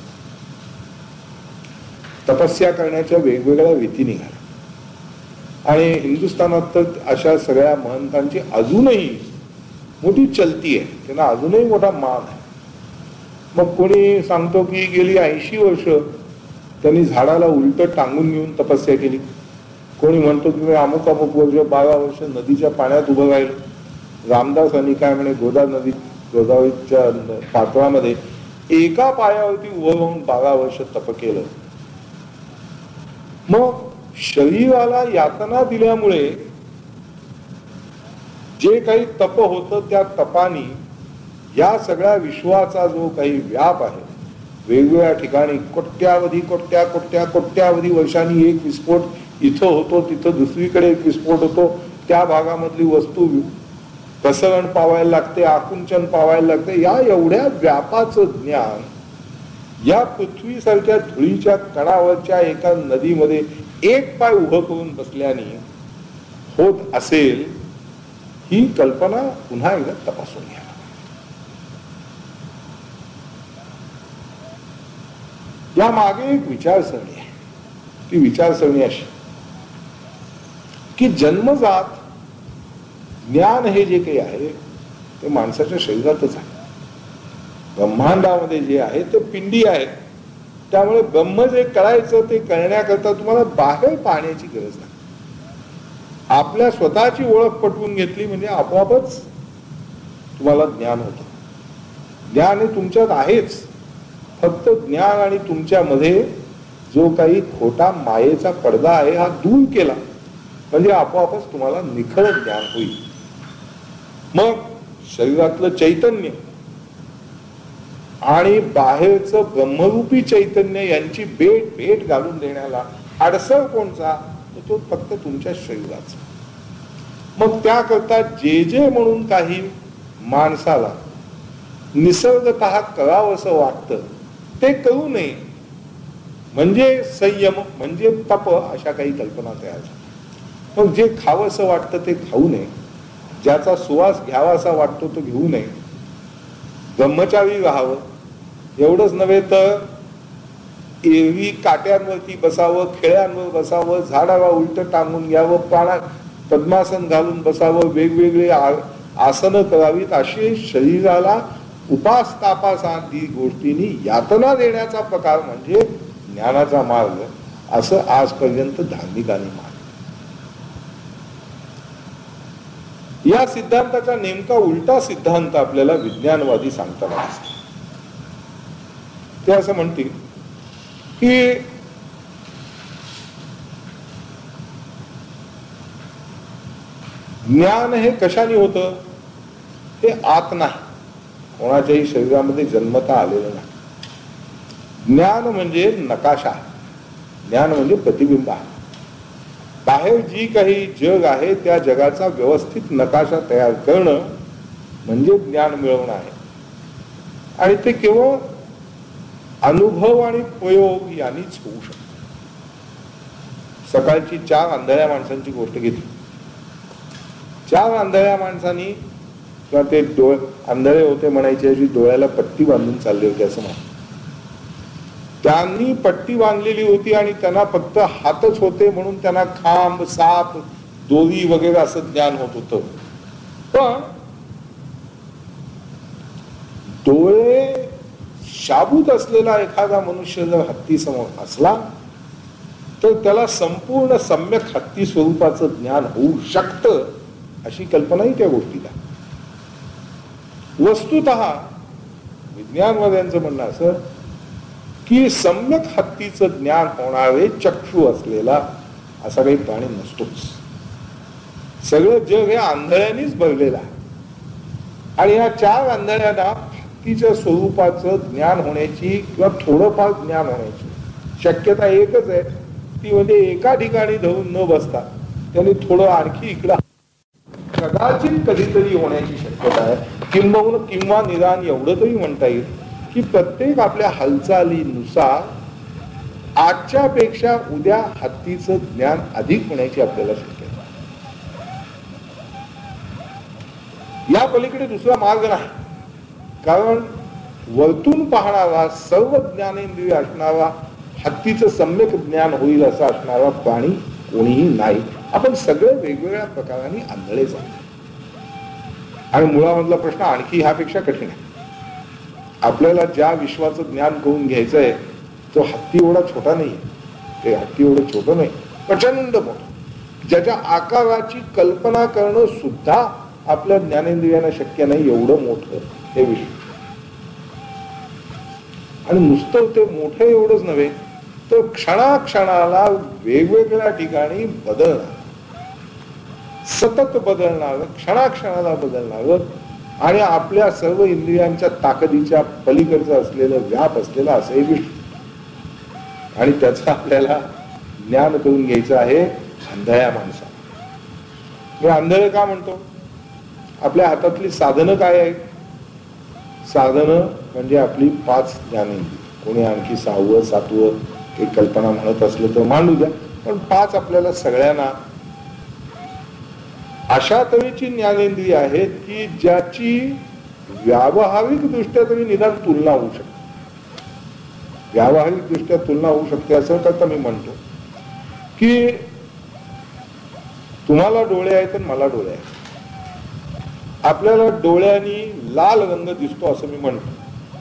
तपस्या करण्याच्या वेगवेगळ्या रीती निघाल्या आणि हिंदुस्थानात तर अशा सगळ्या महंतांची अजूनही मोठी चलती आहे, त्यांना अजूनही मोठा मान आहे. मग कोणी सांगतो की गेली ऐंशी वर्ष त्यांनी झाडाला उलट टांगून घेऊन तपस्या केली. कोणी म्हणतो की अमुक अमुक वर्ष बारा वर्ष नदीच्या पाण्यात उभं राहिलं. रामदासांनी काय म्हणे, गोदा नदी गोदावरीच्या पात्रामध्ये एका पायावरती उभं राहून बारा वर्ष तप केलं. मग शरीराला यातना दिल्यामुळे जे काही तप होतं त्या तपानी या सगळ्या विश्वाचा जो काही व्याप आहे, वेगवेगळ्या ठिकाणी कोट्यावधी कोट्या कोट्या कोट्यावधी वर्षांनी एक विस्फोट इथं होतो, तिथं दुसरीकडे एक विस्फोट होतो, त्या भागामधली वस्तू प्रसरण पावायला लागते, आकुंचन पावायला लागते. या एवढ्या व्यापाचं ज्ञान या पृथ्वीसारख्या धुळीच्या कणावरच्या एका नदीमध्ये एक पाय उभं करून बसल्याने होत असेल, ही कल्पना पुन्हा एकदा तपासून घ्या. या मागे एक विचारसरणी आहे. ती विचारसरणी अशी की जन्मजात ज्ञान हे जे काही आहे ते माणसाच्या शरीरातच आहे. ब्रह्मांडामध्ये जे आहे ते पिंडी आहे. त्यामुळे ब्रह्म जे कळायचं ते कळण्याकरता तुम्हाला बाहेर पाहण्याची गरज नाही. आपल्या स्वतःची ओळख पटवून घेतली म्हणजे आपोआपच तुम्हाला ज्ञान होतं. ज्ञान हे तुमच्यात आहेच, फक्त ज्ञान आणि तुमच्यामध्ये जो काही खोटा मायेचा पडदा आहे हा दूर केला म्हणजे आपोआपच तुम्हाला निखळ ज्ञान होईल. मग शरीरातलं चैतन्य आणि बाहेरचं ब्रह्मरूपी चैतन्य यांची भेट भेट घालून देण्याला अडसर कोणचा, तर तो फक्त तुमच्या शरीराचा. मग त्याकरता जे जे म्हणून काही माणसाला निसर्गतः करावं असं वाटतं ते करू नये, म्हणजे संयम म्हणजे तप अशा काही कल्पना तयार झाल्या. मग जे खावंसं वाटतं ते खाऊ नये, ज्याचा सुवास घ्यावासा वाटतो तो घेऊ नये, ब्रह्मचारी राहावं. एवढंच नव्हे तर एरवी काट्यांवरती बसावं, खेळ्यांवर बसावं, झाडावर उलट टांगून घ्यावं, पाण्यात पद्मासन घालून बसावं, वेगवेगळे आसनं करावीत, अशी शरीराला उपास तापास आदी गोष्टींनी यातना देण्याचा प्रकार म्हणजे ज्ञानाचा मार्ग, असं आजपर्यंत धार्मिकांनी मानलं. या सिद्धांताचा नेमका उलटा सिद्धांत आपल्याला विज्ञानवादी सांगताना दिसतो. ते असं म्हणतील की ज्ञान हे कशाने होतं, हे आत नाही, कोणाच्याही शरीरामध्ये जन्मता आलेलं नाही. ज्ञान म्हणजे नकाशा, ज्ञान म्हणजे प्रतिबिंब आहे. बाहेर जी काही जग आहे त्या जगाचा व्यवस्थित नकाशा तयार करणं म्हणजे ज्ञान मिळवणं आहे. आणि ते केवळ अनुभव आणि प्रयोग यांनीच होऊ शकतो. सकाळची चार आंधळ्या माणसांची गोष्ट घेतली. चार आंधळ्या माणसांनी किंवा ते डोळे आंधळे होते म्हणायचे अशी डोळ्याला पट्टी बांधून चालले होते असं म्हणा. त्यांनी पट्टी बांधलेली होती आणि त्यांना फक्त हातच होते म्हणून त्यांना खांब, साप, दोरी वगैरे असं ज्ञान होत होतं. पण डोळे शाबूत असलेला एखादा मनुष्य जर हत्ती समोर असला तर त्याला संपूर्ण सम्यक हत्ती स्वरूपाचं ज्ञान होऊ शकतं अशी कल्पनाही त्या गोष्टीला. वस्तुतः विज्ञानवाद्यांचं म्हणणं असं की सम्यक हत्तीचं ज्ञान होणारे चक्षु असलेला असा काही प्राणी नसतोच. सगळं जग हे आंधळ्यांनीच भरलेलं आहे आणि या चार आंधळ्यांना हत्तीच्या स्वरूपाचं ज्ञान होण्याची किंवा थोडंफार ज्ञान होण्याची शक्यता एकच आहे, ती म्हणजे एका ठिकाणी धरून न बसता त्यांनी थोडं आणखी इकडं कदाचित कधीतरी होण्याची शक्यता आहे. किंबहुना किंवा निदान एवढं तरी म्हणता येईल की प्रत्येक आपल्या हालचालीनुसार आजच्या पेक्षा उद्या हत्तीचं ज्ञान अधिक होण्याची आपल्याला शक्यता आहे. या पलीकडे दुसरा मार्ग नाही, कारण वरतून पाहणारा सर्व ज्ञानेंद्रिय असणारा हत्तीचं सम्यक ज्ञान होईल असा असणारा प्राणी कोणीही नाही. आपण सगळे वेगवेगळ्या प्रकारांनी आंधळेच आहोत. आणि मुळामधला प्रश्न आणखी ह्यापेक्षा कठीण आहे. आपल्याला ज्या विश्वाचं ज्ञान करून घ्यायचंय तो हत्ती एवढा छोटा नाही, ते हत्ती एवढं छोटं नाही, प्रचंड मोठं, ज्याच्या आकाराची कल्पना करणं सुद्धा आपल्या ज्ञानेंद्रियांना शक्य नाही, एवढं मोठं हे विश्व. आणि नुसतं ते मोठं एवढंच नव्हे तर क्षणाक्षणाला वेगवेगळ्या ठिकाणी बदलणार, सतत बदलणार, क्षणाक्षणाला बदलणार आणि आपल्या सर्व इंद्रियांच्या ताकदीच्या पलीकडचं असलेलं व्याप असलेलं असंही विश्व. आणि त्याचं आपल्याला ज्ञान करून घ्यायचं आहे आंधळ्या माणसा. मी आंधळ का म्हणतो? आपल्या हातातली साधनं काय आहेत? साधनं म्हणजे आपली पाच ज्ञानेंद्रिय. कोणी आणखी सहावं सातवं एक कल्पना म्हणत असलं तर मांडू द्या, पण पाच आपल्याला सगळ्यांना अशा तऱ्हेची ज्ञानेंद्रिय आहेत की ज्याची व्यावहारिक दृष्ट्या तरी निदान तुलना होऊ शकते. व्यावहारिक दृष्ट्या तुलना होऊ शकते असं करता मी म्हणतो की तुम्हाला डोळे आहेत आणि मला डोळे आहेत. आपल्याला डोळ्यांनी लाल रंग दिसतो असं मी म्हणतो,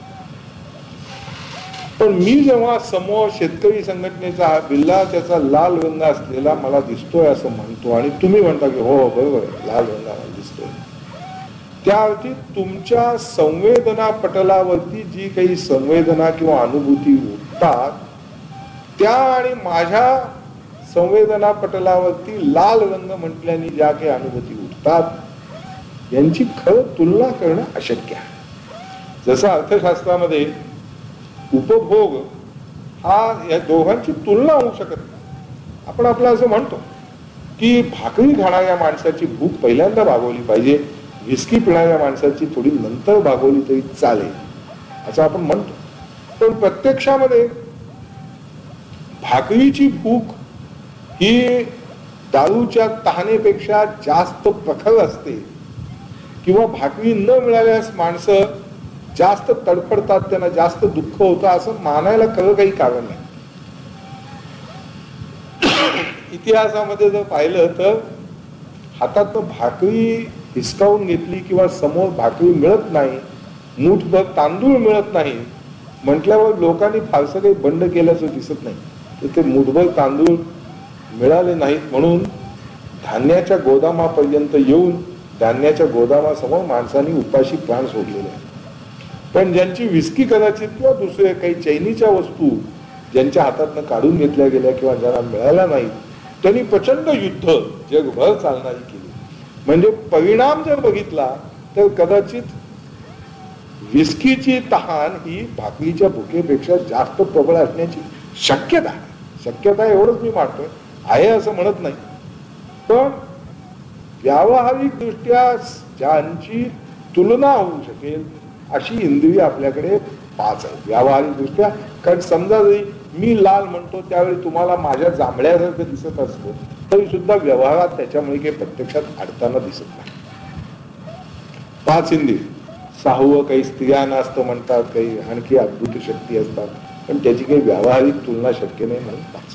पण मी जेव्हा समोर शेतकरी संघटनेचा हा बिल्ला त्याचा लाल रंग असलेला मला दिसतोय असं म्हणतो आणि तुम्ही म्हणता की हो बरोबर लाल रंग मला दिसतोय, त्यावरती तुमच्या संवेदना पटलावरती जी काही संवेदना किंवा अनुभूती उठतात त्या आणि माझ्या संवेदना पटलावरती लाल रंग म्हटल्याने ज्या काही अनुभूती उठतात यांची खरं तुलना करणं अशक्य आहे. जसं अर्थशास्त्रामध्ये उपभोग हा या दोघांची तुलना होऊ शकत नाही. आपण आपलं असं म्हणतो की भाकरी खाणाऱ्या माणसाची भूक पहिल्यांदा भागवली पाहिजे, विस्की पिणाऱ्या माणसाची थोडी नंतर भागवली तरी चालेल असं आपण म्हणतो. पण प्रत्यक्षामध्ये भाकरीची भूक ही दारूच्या तहानेपेक्षा जास्त प्रखर असते किंवा भाकरी न मिळाल्यास माणसं जास्त तडफडतात, त्यांना जास्त दुःख होतं असं मानायला खरं काही कारण नाही. इतिहासामध्ये जर पाहिलं तर हातात भाकरी हिसकावून घेतली किंवा समोर भाकरी मिळत नाही, मूठभर तांदूळ मिळत नाही म्हटल्यावर लोकांनी फारसं काही बंड केल्याचं दिसत नाही. तर ते मूठभर तांदूळ मिळाले नाहीत म्हणून धान्याच्या गोदामापर्यंत येऊन धान्याच्या गोदामासमोर माणसांनी उपाशी प्राण सोडलेले आहे. पण ज्यांची विस्की कदाचित किंवा दुसरे काही चैनीच्या वस्तू ज्यांच्या हातातनं काढून घेतल्या गेल्या किंवा ज्यांना मिळाल्या नाहीत त्यांनी प्रचंड युद्ध जगभर चालणारी केली. म्हणजे परिणाम जर बघितला तर कदाचित विस्कीची तहान ही भाकरीच्या भुकेपेक्षा जास्त प्रबळ असण्याची शक्यता आहे. शक्यता एवढंच मी मानतोय, आहे असं म्हणत नाही. पण व्यावहारिक दृष्ट्या ज्यांची तुलना होऊ शकेल अशी इंद्रिय आपल्याकडे पाच आहे व्यावहारिक दृष्ट्या. कारण समजा जरी मी लाल म्हणतो त्यावेळी तुम्हाला माझ्या जांभळ्यासारखं दिसत असतो तरी सुद्धा व्यवहारात त्याच्यामुळे काही प्रत्यक्षात अडताना दिसत नाही. पाच इंद्रिय. सहावं काही स्त्रियांना असतं म्हणतात, काही आणखी अद्भुत शक्ती असतात, पण त्याची काही व्यावहारिक तुलना शक्य नाही म्हणून पाच.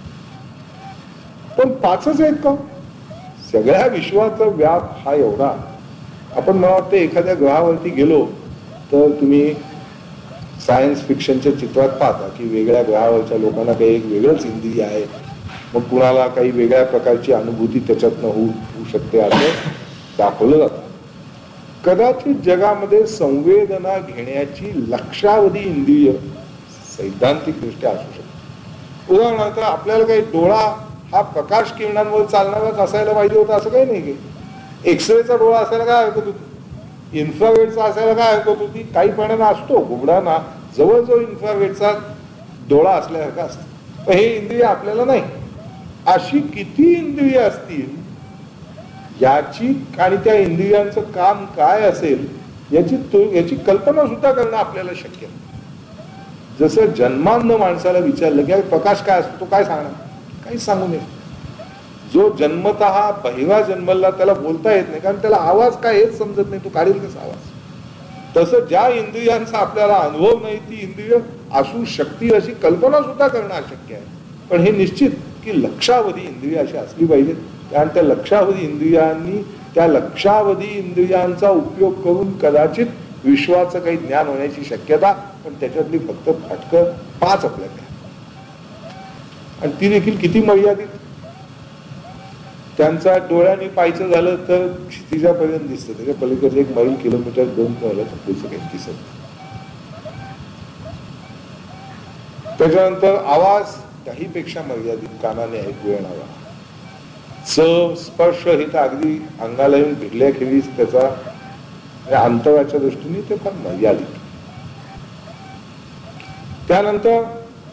पण पाचच आहेत का? सगळ्या विश्वाचा व्याप हा एवढा. आपण मला वाटतं एखाद्या ग्रहावरती गेलो तर तुम्ही सायन्स फिक्शनच्या चित्रात पाहता की वेगळ्या ग्रहावरच्या लोकांना काही एक वेगळंच इंद्रिय आहे, मग कुणाला काही वेगळ्या प्रकारची अनुभूती त्याच्यातनं होऊ होऊ शकते असं दाखवलं जातं. कदाचित जगामध्ये संवेदना घेण्याची लक्षावधी इंद्रिय सैद्धांतिक दृष्ट्या असू शकते. उदाहरणार्थ आपल्याला काही डोळा हा प्रकाश किरणांवर चालणाराच असायला पाहिजे होता असं काही नाही. काही एक्सरेचा डोळा असायला काय हरकत होती, इन्फ्रारेडचा असायला काय हरकत होती. काही प्राण्यांना असतो, घुबडांना जवळजवळ इन्फ्रारेडचा डोळा असल्यासारखा असतो, पण हे इंद्रिय आपल्याला नाही. अशी किती इंद्रिय असतील याची आणि त्या इंद्रियांचं काम काय असेल याची याची कल्पना सुद्धा करणं आपल्याला शक्य नाही. जसं जन्मांध माणसाला विचारलं की प्रकाश काय असतो, तो काय सांगणार, काहीच सांगू नये. जो जन्मतः बहिरा जन्मला त्याला बोलता येत नाही, कारण त्याला आवाज काय हेच समजत नाही, तो काढेल कसा आवाज. तसं ज्या इंद्रियांचा आपल्याला अनुभव नाही ती इंद्रिय असू शकतील अशी कल्पना सुद्धा करणं अशक्य आहे. पण हे निश्चित की लक्षावधी इंद्रिय अशी असली पाहिजेत, कारण त्या लक्षावधी इंद्रियांनी त्या लक्षावधी इंद्रियांचा उपयोग करून कदाचित विश्वाचं काही ज्ञान होण्याची शक्यता, पण त्याच्यातली फक्त फटकं पाच आपल्याकडे, आणि ती देखील किती मर्यादित. त्यांचा डोळ्यांनी पाहायचं झालं तर क्षितिजापर्यंत दिसतं, त्याच्या पलीकडे एक मैल किलोमीटर दोन किलोमीटर पुढचं काही दिसत. त्याच्यानंतर आवाज काहीपेक्षा मर्यादित, कानाने ऐकू येणारा. च स्पर्श हे तर अगदी अंगाला येऊन भिडल्याखेरीज त्याचा अंतराच्या दृष्टीने ते फार मर्यादित. त्यानंतर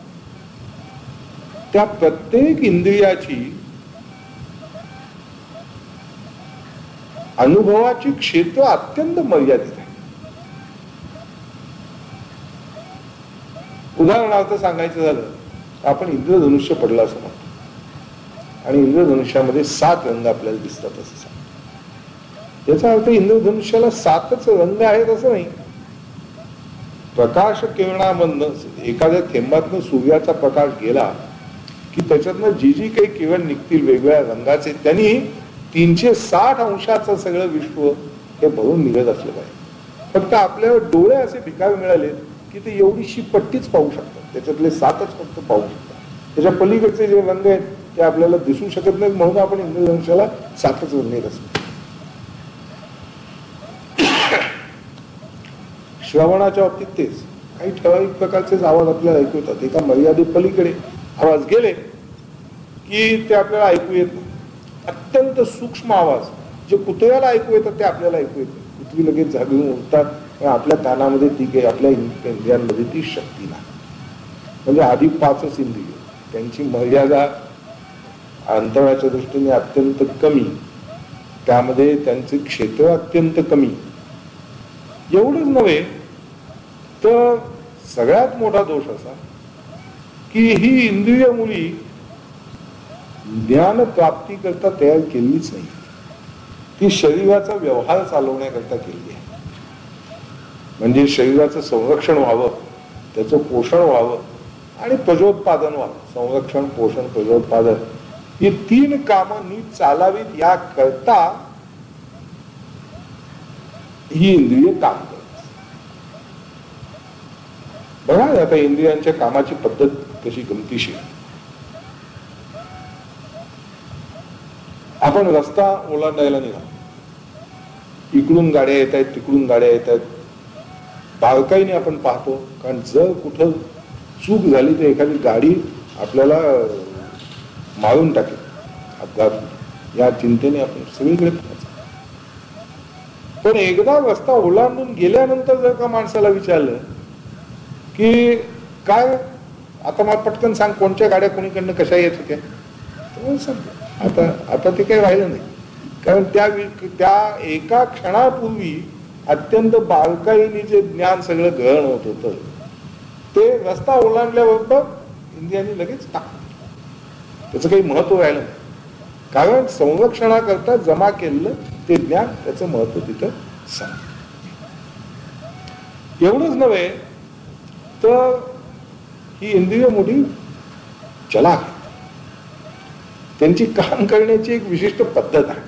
त्या प्रत्येक इंद्रियाची अनुभवाची क्षेत्र अत्यंत मर्यादित आहे. उदाहरणार्थ सांगायचं झालं, आपण इंद्रधनुष्य पडलं असं म्हणतो आणि इंद्रधनुष्यामध्ये सात रंग आपल्याला दिसतात असं सांग. याचा अर्थ इंद्रधनुष्याला सातच रंग आहेत असं नाही. प्रकाश किरणामधनं एखाद्या थेंबातनं सूर्याचा प्रकाश गेला की त्याच्यातनं जी जी काही किरण निघतील वेगवेगळ्या रंगाचे, त्यांनी तीनशे साठ अंशाचं सगळं विश्व हे भरून निघत असलं पाहिजे. फक्त आपल्याला डोळे असे भिकावे मिळाले की ते एवढीशी पट्टीच पाहू शकतात, त्याच्यातले सातच फक्त पाहू शकतात. त्याच्या पलीकडचे जे रंग आहेत ते आपल्याला दिसू शकत नाहीत, म्हणून आपण इंद्रधनुष्याला सातच रंग येत असतो. श्रवणाच्या बाबतीत तेच, काही ठराविक प्रकारचेच आवाज आपल्याला ऐकू येतात. एका मर्यादित पलीकडे आवाज गेले की ते आपल्याला ऐकू येत नाही. अत्यंत सूक्ष्म आवाज जे कुत्र्याला ऐकू येतात ते आपल्याला ऐकू येत नाही. कुत्री लगेच जागून उठतात, आपल्या कानामध्ये ती काही आपल्या इंद्रियांमध्ये ती शक्ती नाही. म्हणजे आधी पाचच इंद्रिय, त्यांची मर्यादा अंतराच्या दृष्टीने अत्यंत कमी, त्यामध्ये त्यांचे क्षेत्र अत्यंत कमी. एवढंच नव्हे तर सगळ्यात मोठा दोष असा की ही इंद्रिय मुली ज्ञान प्राप्ती करता तयार केलीच नाही, ती शरीराचा व्यवहार चालवण्याकरता केली आहे. म्हणजे शरीराचं संरक्षण व्हावं, त्याचं पोषण व्हावं आणि प्रजोत्पादन व्हावं. संरक्षण, पोषण, प्रजोत्पादन ही तीन कामं नीट चालावीत याकरता ही इंद्रिय काम करतात. बघा आता इंद्रियांच्या कामाची पद्धत कशी गमतीशीर. आपण रस्ता ओलांडायला निघा, इकडून गाड्या येत आहेत, तिकडून गाड्या येत आहेत, बारकाईने आपण पाहतो, कारण जर कुठं चूक झाली तर एखादी गाडी आपल्याला मारून टाकेल, अपघात, या चिंतेने आपण सगळीकडे पाहतो. पण एकदा रस्ता ओलांडून गेल्यानंतर जर का माणसाला विचारलं की काय आता मला पटकन सांग कोणत्या गाड्या कोणीकडनं कशा येत होत्या, तर सांगतो आता आता ते काही राहिलं नाही. कारण त्या त्या एका क्षणापूर्वी अत्यंत बारकाईने जे ज्ञान सगळं ग्रहण होत होतं ते रस्ता ओलांडल्याबरोबर इंद्रियांनी लगेच टाकलं. त्याचं काही महत्व राहिलं नाही, कारण संरक्षणाकरता जमा केलेलं ते ज्ञान त्याचं महत्व तिथं सांग. एवढंच नव्हे तर ही इंद्रिय मोठी चलाक आहे. त्यांची काम करण्याची एक विशिष्ट पद्धत आहे.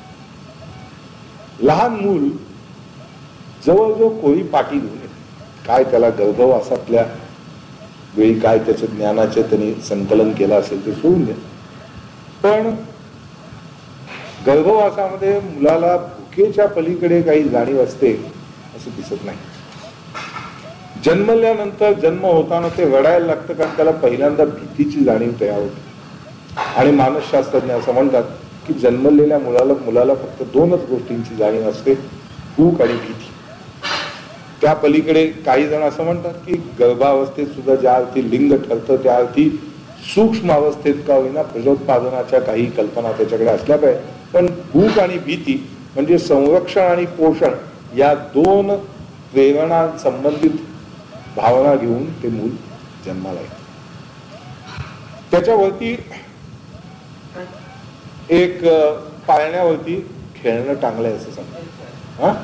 लहान मूल जवळजवळ कोळी पाठी घेऊन येते. काय त्याला गर्भवासातल्या वेळी काय त्याचं ज्ञानाचे त्यांनी संकलन केलं असेल ते सोडून द्या, पण गर्भवासामध्ये मुलाला भुकेच्या पलीकडे काही जाणीव असते असं दिसत नाही. जन्मल्यानंतर जन्म होताना ते रडायला लागतं, कारण त्याला पहिल्यांदा भीतीची जाणीव तयार होते. आणि मानसशास्त्रज्ञ असं म्हणतात की जन्मलेल्या मुलाला मुलाला फक्त दोनच गोष्टींची जाणीव असते, भूक आणि भीती. त्या पलीकडे काही जण असं म्हणतात की गर्भावस्थेत सुद्धा ज्या अर्थी लिंग ठरतं त्या अर्थी सूक्ष्म अवस्थेत का होईना प्रजोत्पादनाच्या काही कल्पना त्याच्याकडे असल्या पाहिजे. पण भूक आणि भीती म्हणजे संरक्षण आणि पोषण या दोन प्रेरणा संबंधित भावना घेऊन ते मूल जन्माला येते. त्याच्यावरती एक पाळण्यावरती खेळणं टांगलंय असं सांगतात. हा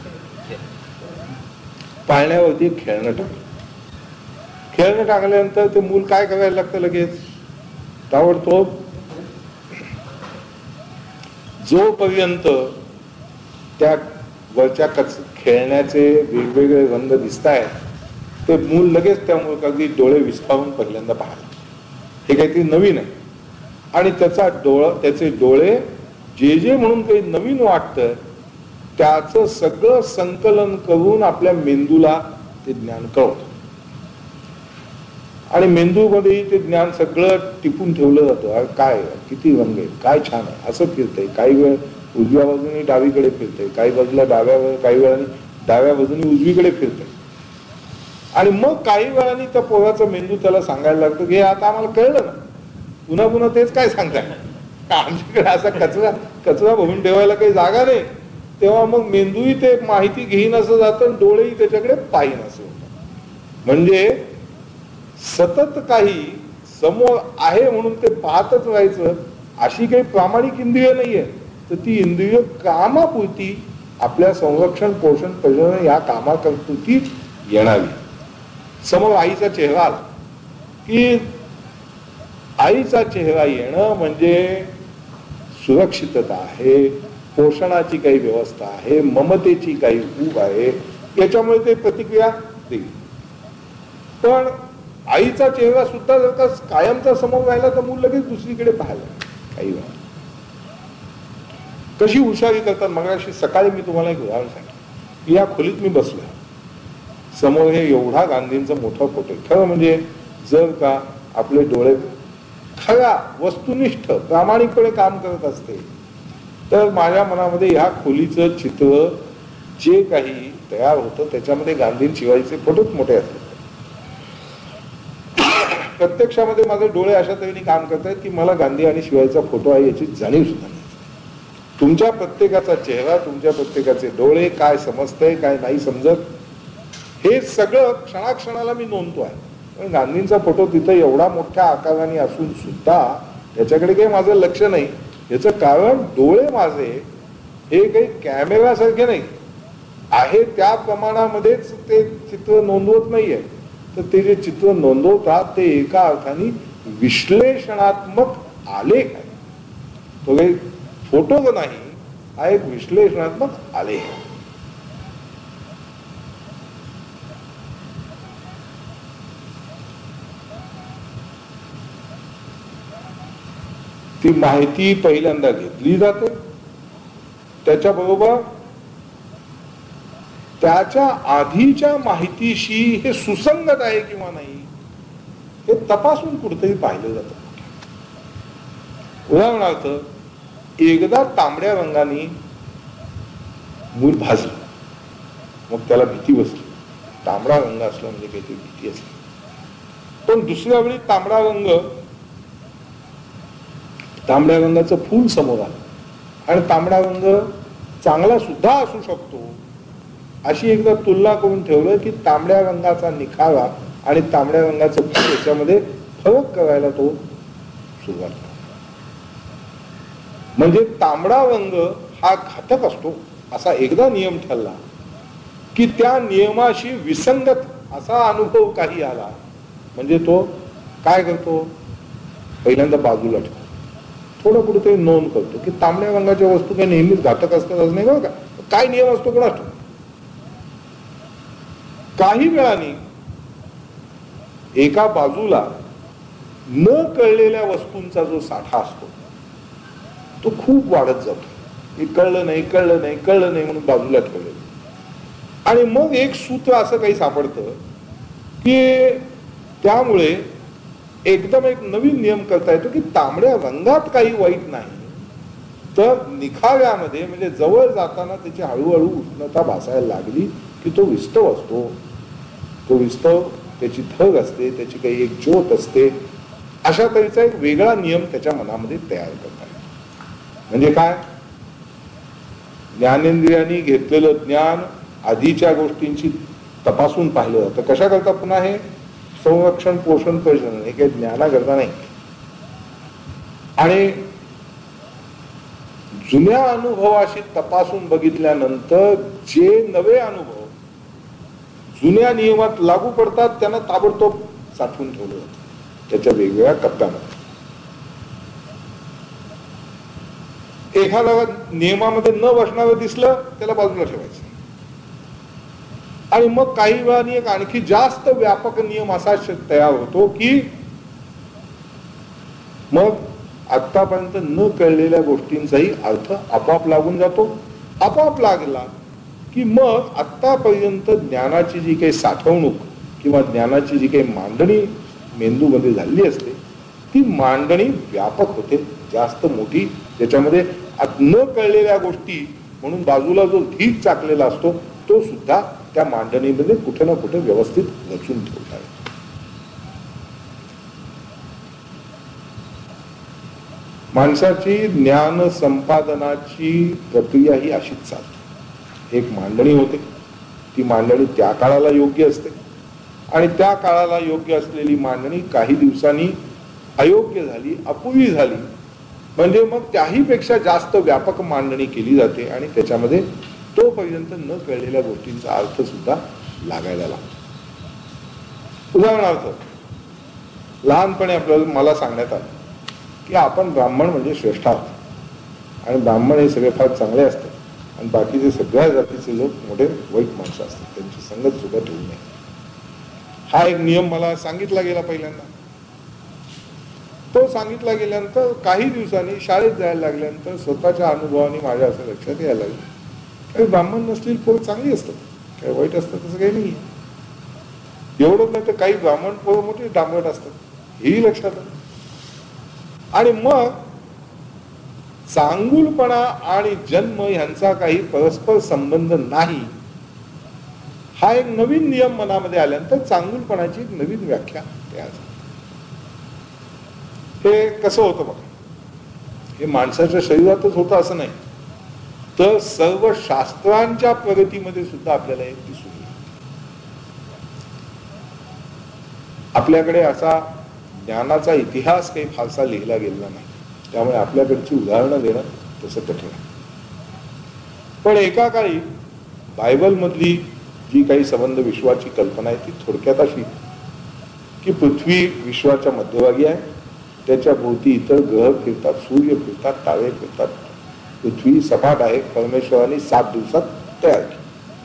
पाळण्यावरती खेळणं टाकलं. खेळणं टाकल्यानंतर ते मूल काय करायला लागतं लगेच ताबडतोब जोपर्यंत त्या वरच्या कच खेळण्याचे वेगवेगळे रंग दिसत आहेत ते मूल लगेच त्यामुळे अगदी डोळे विस्फारून पहिल्यांदा पाहतात. हे काहीतरी नवीन आहे आणि त्याचा डोळा त्याचे डोळे जे जे म्हणून काही नवीन वाटतं त्याचं सगळं संकलन करून आपल्या मेंदूला ते ज्ञान कळवतं. आणि मेंदूमध्ये ते ज्ञान सगळं टिपून ठेवलं जातं. काय किती रंग आहे, काय छान आहे, असं फिरतंय. काही वेळ उजव्या बाजूने डावीकडे फिरतंय, काही बाजूला डाव्या काही वेळाने डाव्या बाजूने उजवीकडे फिरतंय. आणि मग काही वेळाने त्या पोराचा मेंदू त्याला सांगायला लागतो की हे आता आम्हाला कळलं ना, पुन्हा पुन्हा तेच काय सांगताय, आमच्याकडे असा कचरा कचरा भरून ठेवायला काही जागा नाही. तेव्हा मग मेंदूही ते माहिती घेईन असं जातं, डोळेही त्याच्याकडे पाहिन असं होतं. म्हणजे सतत काही समोर आहे म्हणून ते पाहतच राहायचं अशी काही प्रामाणिक इंद्रिय नाहीये. तर ती इंद्रिय कामापुरती आपल्या संरक्षण पोषण प्रजनन या कामापुरती येणारी. समोर आईचा चेहरा आला की आईचा चेहरा येणं म्हणजे सुरक्षितता आहे, पोषणाची काही व्यवस्था आहे, ममतेची काही ऊब आहे, याच्यामुळे ते प्रतिक्रिया देईल. पण आईचा चेहरा सुद्धा जर का कायमचा समोर राहिला तर मूल लगेच दुसरीकडे पाहायला काही वेळा. कशी हुशारी करतात. मगाशी सकाळी मी तुम्हाला एक उदाहरण सांगितलं. या खोलीत मी बसलो, समोर हे एवढा गांधींचा मोठा फोटो आहे. खरं म्हणजे जर का आपले डोळे खऱ्या वस्तुनिष्ठ प्रामाणिकपणे काम करत असते तर माझ्या मनामध्ये ह्या खोलीचं चित्र जे काही तयार होतं त्याच्यामध्ये गांधी शिवाजीचे फोटोच मोठे असतात. प्रत्यक्षामध्ये माझे डोळे अशा तऱ्हेने काम करतात की मला गांधी आणि शिवाजीचा फोटो आहे याची जाणीव सुद्धा नाही. तुमच्या प्रत्येकाचा चेहरा, तुमच्या प्रत्येकाचे डोळे, काय समजतंय काय नाही समजत, हे सगळं क्षणाक्षणाला मी नोंदतो आहे. पण गांधींचा फोटो तिथं एवढा मोठ्या आकाराने असून सुद्धा त्याच्याकडे काही माझं लक्ष नाही. याचं कारण डोळे माझे हे काही कॅमेरासारखे नाही आहे, त्या प्रमाणामध्येच ते चित्र नोंदवत नाहीये. तर ते जे चित्र नोंदवतात ते एका अर्थाने विश्लेषणात्मक आलेख आहे. तो काही फोटो नाही, हा एक विश्लेषणात्मक आलेख आहे. ती माहिती पहिल्यांदा घेतली जाते, त्याच्याबरोबर त्याच्या आधीच्या माहितीशी हे सुसंगत आहे किंवा नाही हे तपासून कुठेतरी पाहिलं जातं. उदाहरणार्थ, एकदा तांबड्या रंगाने मूल भाजलं, मग त्याला भीती बसली. तांबडा रंग असला म्हणजे काहीतरी भीती असली. पण दुसऱ्या वेळी तांबडा रंग तांबड्या रंगाचं फूल समोर आलं आणि तांबडा रंग चांगला सुद्धा असू शकतो अशी एकदा तुलना करून ठेवलं की तांबड्या रंगाचा निखारा आणि तांबड्या रंगाचं फूल याच्यामध्ये फरक करायला तो सुरुवात करतो. म्हणजे तांबडा रंग हा घातक असतो असा एकदा नियम ठरला की त्या नियमाशी विसंगत असा अनुभव काही आला म्हणजे तो काय करतो, पहिल्यांदा बाजूला ठेवतो, थोडं कुठेतरी नोंद करतो की तांबड्या रंगाच्या वस्तू काही नेहमीच घातक असतात असं नाही बरं का, काय नियम असतो कोण असतो. काही वेळाने एका बाजूला न कळलेल्या वस्तूंचा जो साठा असतो तो खूप वाढत जातो. हे कळलं नाही कळलं नाही कळलं नाही म्हणून बाजूला ठेवलेलं. आणि मग एक सूत्र असं काही सापडतं की त्यामुळे एकदम एक नवीन नियम करता येतो की तांबड्या रंगात काही वाईट नाही, तर निखाव्यामध्ये म्हणजे जवळ जाताना त्याची हळूहळू उष्णता भासायला लागली की तो विस्तव असतो. तो विस्तव त्याची धग असते, त्याची काही एक ज्योत असते. अशा तऱ्हेचा एक वेगळा नियम त्याच्या मनामध्ये तयार करता येतो. म्हणजे काय, ज्ञानेंद्रियांनी घेतलेलं ज्ञान आधीच्या गोष्टींची तपासून पाहिलं जातं. कशा करता, पुन्हा हे संरक्षण पोषण प्रयोजन हे काही ज्ञानाकरता नाही. आणि जुन्या अनुभवाशी तपासून बघितल्यानंतर जे नवे अनुभव जुन्या नियमात लागू पडतात त्यांना ताबडतोब साठवून ठेवलं जातं त्याच्या वेगवेगळ्या टप्प्यामध्ये. एखादा नियमामध्ये न बसणारं दिसलं त्याला बाजूला ठेवायचं. आणि मग काही वेळाने एक आणखी जास्त व्यापक नियम असा तयार होतो की मग आतापर्यंत न कळलेल्या गोष्टींचाही अर्थ आपोआप लागून जातो. आपोआप लागला की मग आतापर्यंत ज्ञानाची जी काही साठवणूक किंवा ज्ञानाची जी काही मांडणी मेंदूमध्ये झालेली असते ती मांडणी व्यापक होते, जास्त मोठी. त्याच्यामध्ये न कळलेल्या गोष्टी म्हणून बाजूला जो ढीग चाकलेला असतो तो सुद्धा त्या मांडणीमध्ये कुठे ना कुठे व्यवस्थित रचून ठेवता येतो. माणसाची ज्ञान संपादनाची प्रक्रिया ही अशीच चालते. एक मांडणी होते, ती मांडणी त्या काळाला योग्य असते आणि त्या काळाला योग्य असलेली मांडणी काही दिवसांनी अयोग्य झाली, अपुरी झाली म्हणजे मग त्याही पेक्षा जास्त व्यापक मांडणी केली जाते आणि त्याच्यामध्ये तोपर्यंत न कळलेल्या गोष्टींचा अर्थ सुद्धा लागायला लागतो. उदाहरणार्थ, लहानपणी आपल्याला मला सांगण्यात आलं की आपण ब्राह्मण म्हणजे श्रेष्ठ आहोत आणि ब्राह्मण हे सगळे फार चांगले असतात आणि बाकीचे सगळ्या जातीचे लोक मोठे वाईट माणसं असतात, त्यांची संगत सुद्धा ठेवू नये. हा एक नियम मला सांगितला गेला पहिल्यांदा. तो सांगितला गेल्यानंतर काही दिवसांनी शाळेत जायला लागल्यानंतर स्वतःच्या अनुभवाने माझ्या असं लक्षात यायला लागलं काही ब्राह्मण नसलेली पोरं चांगली असतात, काही वाईट असतात तसं काही नाही. एवढंच नाही तर काही ब्राह्मण पोरं मोठी डांबट असतात हेही लक्षात आलं. आणि मग चांगुलपणा आणि जन्म यांचा काही परस्पर संबंध नाही हा एक नवीन नियम मनामध्ये आल्यानंतर चांगुलपणाची एक नवीन व्याख्या तयार झाली. हे कसं होतं बघा, हे माणसाच्या शरीरातच होतं असं नाही तर सर्व शास्त्रांच्या प्रगतीमध्ये सुद्धा आपल्याला एक दिसून येईल. आपल्याकडे असा ज्ञानाचा इतिहास काही फारसा लिहिला गेलेला नाही, त्यामुळे आपल्याकडची उदाहरणं देणं तसं कठीण आहे. पण एका काळी बायबल मधली जी काही संबंध विश्वाची कल्पना आहे ती थोडक्यात अशी की पृथ्वी विश्वाच्या मध्यभागी आहे, त्याच्या भोवती इतर ग्रह फिरतात, सूर्य फिरतात, तारे फिरतात, पृथ्वी सपाट आहे, परमेश्वराने सात दिवसात तयार केली.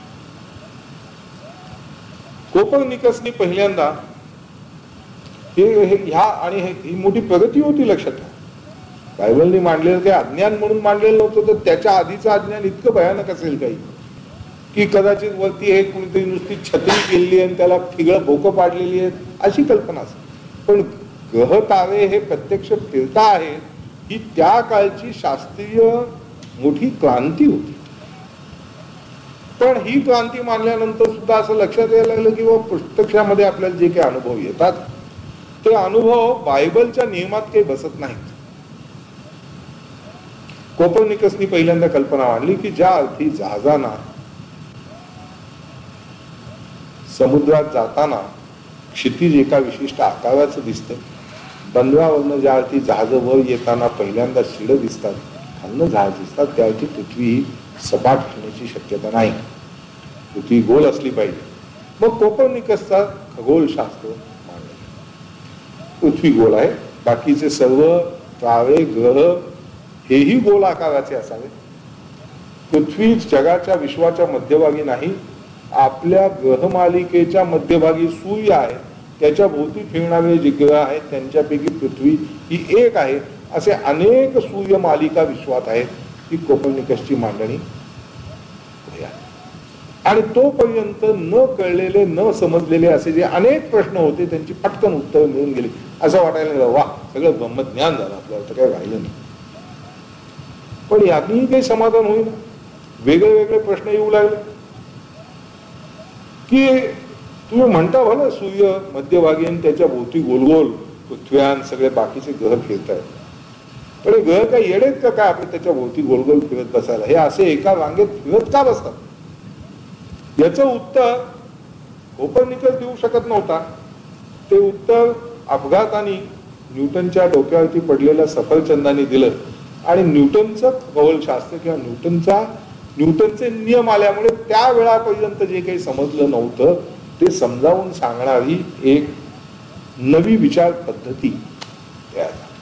कोपर्निकसनी पहिल्यांदा हे ह्या आणि ही मोठी प्रगती होती लक्षात घ्या. बायबलने मांडलेलं काही अज्ञान म्हणून मांडलेलं नव्हतं तर त्याच्या आधीचं अज्ञान इतकं भयानक असेल काही की कदाचित वरती एक कोणीतरी नुसती छत्री केलेली आणि त्याला ठिगळं भोकं पाडलेली आहेत अशी कल्पना असेल. पण ग्रह तारे हे प्रत्यक्ष फिरता आहेत ही त्या काळची शास्त्रीय मोठी क्रांती होती. पण ही क्रांती मानल्यानंतर सुद्धा असं लक्षात यायला लागलं की प्रत्यक्षामध्ये आपल्याला जे काही अनुभव येतात ते अनुभव बायबलच्या नियमात काही बसत नाहीत. कोपर्निकसनी पहिल्यांदा कल्पना मांडली की ज्या अर्थी जहाजांना समुद्रात जाताना क्षितिज एका विशिष्ट आकाराचं दिसतं. बंदरावरनं ज्यावरती जहाज वर येताना पहिल्यांदा शिड दिसतात, खालनं जहाज दिसतात, त्यावरती पृथ्वी ही सपाट होण्याची शक्यता नाही. पृथ्वी गोल असली पाहिजे. मग कोपर्निकसचा खगोलशास्त्र मांडलं, पृथ्वी गोल आहे, बाकीचे सर्व तारे ग्रह हेही गोल आकाराचे असावे. पृथ्वी जगाच्या विश्वाच्या मध्यभागी नाही, आपल्या ग्रहमालिकेच्या मध्यभागी सूर्य आहे, त्याच्या भोवती फिरणारे जे ग्रह आहेत त्यांच्यापैकी पृथ्वी ही एक आहे, असे अनेक सूर्य मालिका विश्वात आहेत. ही कोपर्निकसची मांडणी आहे. आणि तोपर्यंत न कळलेले न समजलेले असे जे अनेक प्रश्न होते त्यांची पटकन उत्तर मिळून गेली. असं वाटायला लागलं वा सगळं ब्रह्मज्ञान झालं, आपल्याला तर काही राहिलं नाही. पण यातही काही समाधान होईल, वेगळे वेगळे प्रश्न येऊ लागले की तुम्ही म्हणता भलं सूर्य मध्यभागी आणि त्याच्या भोवती गोलगोल पृथ्व्यान सगळे बाकीचे ग्रह फिरत आहेत, पण हे ग्रह काय येडेत का काय आपण त्याच्या भोवती गोलगोल फिरत बसायला? हे असे एका रांगेत फिरत का बसतात? याचं उत्तर कोपर्निकस देऊ शकत नव्हता. ते उत्तर अपघाताने न्यूटनच्या डोक्यावरती पडलेल्या सफरचंदाने दिलं. आणि न्यूटनचं खगोलशास्त्र किंवा न्यूटनचा न्यूटनचे नियम आल्यामुळे त्या वेळापर्यंत जे काही समजलं नव्हतं ते समजावून सांगणारी एक नवी विचार पद्धती तयार झाली.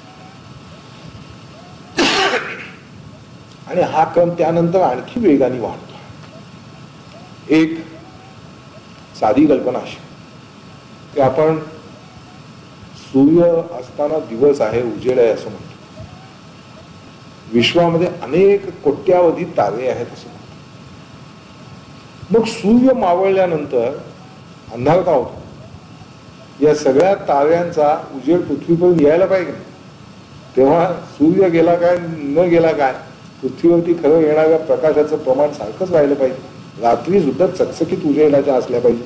आणि हा क्रम त्यानंतर आणखी वेगाने वाढतो. एक साधी कल्पना अशी की आपण सूर्य असताना दिवस आहे, उजेड आहे असं म्हणतो. विश्वामध्ये अनेक कोट्यावधी तारे आहेत असं म्हणतो. मग सूर्य मावळल्यानंतर अंधार का होतो? या सगळ्या ताऱ्यांचा उजेड पृथ्वीपर्यंत यायला पाहिजे. तेव्हा सूर्य गेला काय न गेला काय, पृथ्वीवरती खरं येणाऱ्या प्रकाशाचं प्रमाण सारखंच राहिलं पाहिजे. रात्री सुद्धा चकचकीत उजेडाच्या असल्या पाहिजे.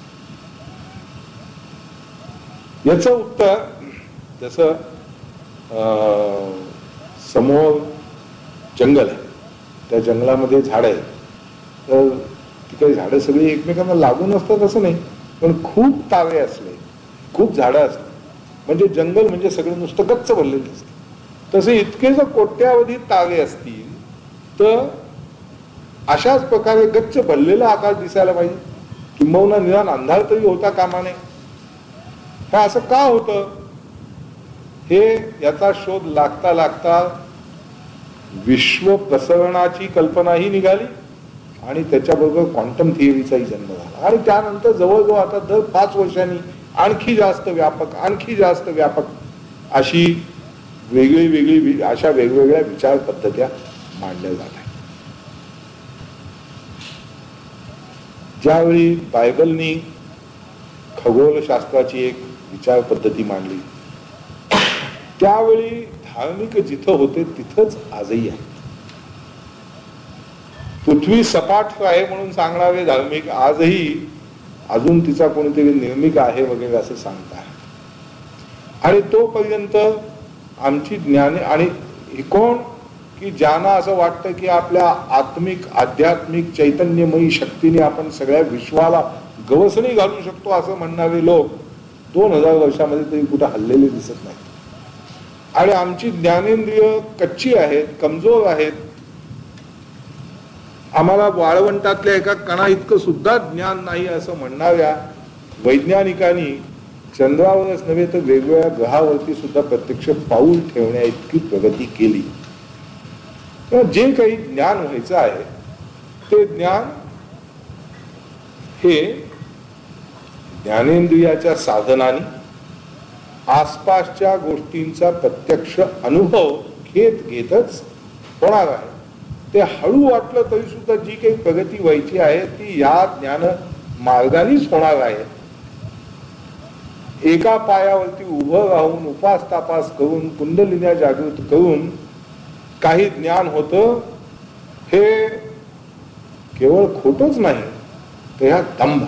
याचं उत्तर जसं समोर जंगल आहे, त्या जंगलामध्ये झाड आहे, तर तिकडे झाडं सगळी एकमेकांना लागून असतात असं नाही, पण खूप तारे असले, खूप झाडं असले म्हणजे जंगल म्हणजे सगळं नुसतं गच्च भरलेलं असतं. तसे इतके जर कोट्यावधी तारे असतील तर अशाच प्रकारे गच्च भरलेला आकाश दिसायला पाहिजे, किंबहुना निदान अंधार तरी होता कामा नये. हे असं का होतं हे याचा शोध लागता लागता विश्व प्रसरणाची कल्पनाही निघाली आणि त्याच्याबरोबर क्वांटम थिअरीचाही जन्म झाला. आणि त्यानंतर जवळजवळ आता दर पाच वर्षांनी आणखी जास्त व्यापक आणखी जास्त व्यापक अशी वेगळी वेगळी अशा वेगवेगळ्या विचार पद्धत्या मांडल्या जात आहेत. ज्यावेळी बायबलनी खगोलशास्त्राची एक विचार पद्धती मांडली त्यावेळी धार्मिक जिथं होते तिथंच आजही आहे. पृथ्वी सपाट आहे म्हणून सांगणारे धार्मिक आजही अजून तिचा कोणीतरी निर्मिक आहे वगैरे असं सांगतात. आणि तोपर्यंत आमची ज्ञान आणि हे कोण की ज्यांना असं वाटतं की आपल्या आत्मिक आध्यात्मिक चैतन्यमयी शक्तीने आपण सगळ्या विश्वाला गवसणी घालू शकतो असं म्हणणारे लोक दोन हजार वर्षामध्ये तरी कुठे हल्लेले दिसत नाही. आणि आमची ज्ञानेंद्रिय कच्ची आहेत, कमजोर आहेत. आम्हाला वाळवंटातल्या एका कणा इतकं सुद्धा ज्ञान नाही असं म्हणणाऱ्या वैज्ञानिकांनी चंद्रावरच नव्हे तर वेगवेगळ्या ग्रहावरती सुद्धा प्रत्यक्ष पाऊल ठेवण्या इतकी प्रगती केली. जे काही ज्ञान व्हायचं आहे ते ज्ञान हे ज्ञानेंद्रियाच्या साधनाने आसपासच्या गोष्टींचा प्रत्यक्ष अनुभव घेत घेतच होणार आहे. ते हळू वाटलं तरी सुद्धा जी काही प्रगती व्हायची आहे ती या ज्ञान मार्गानेच होणार आहे. एका पायावरती उभं राहून उपास तापास करून कुंडलिन्या जागृत करून काही ज्ञान होतं हे केवळ खोटच नाही तर ह्या दंभ.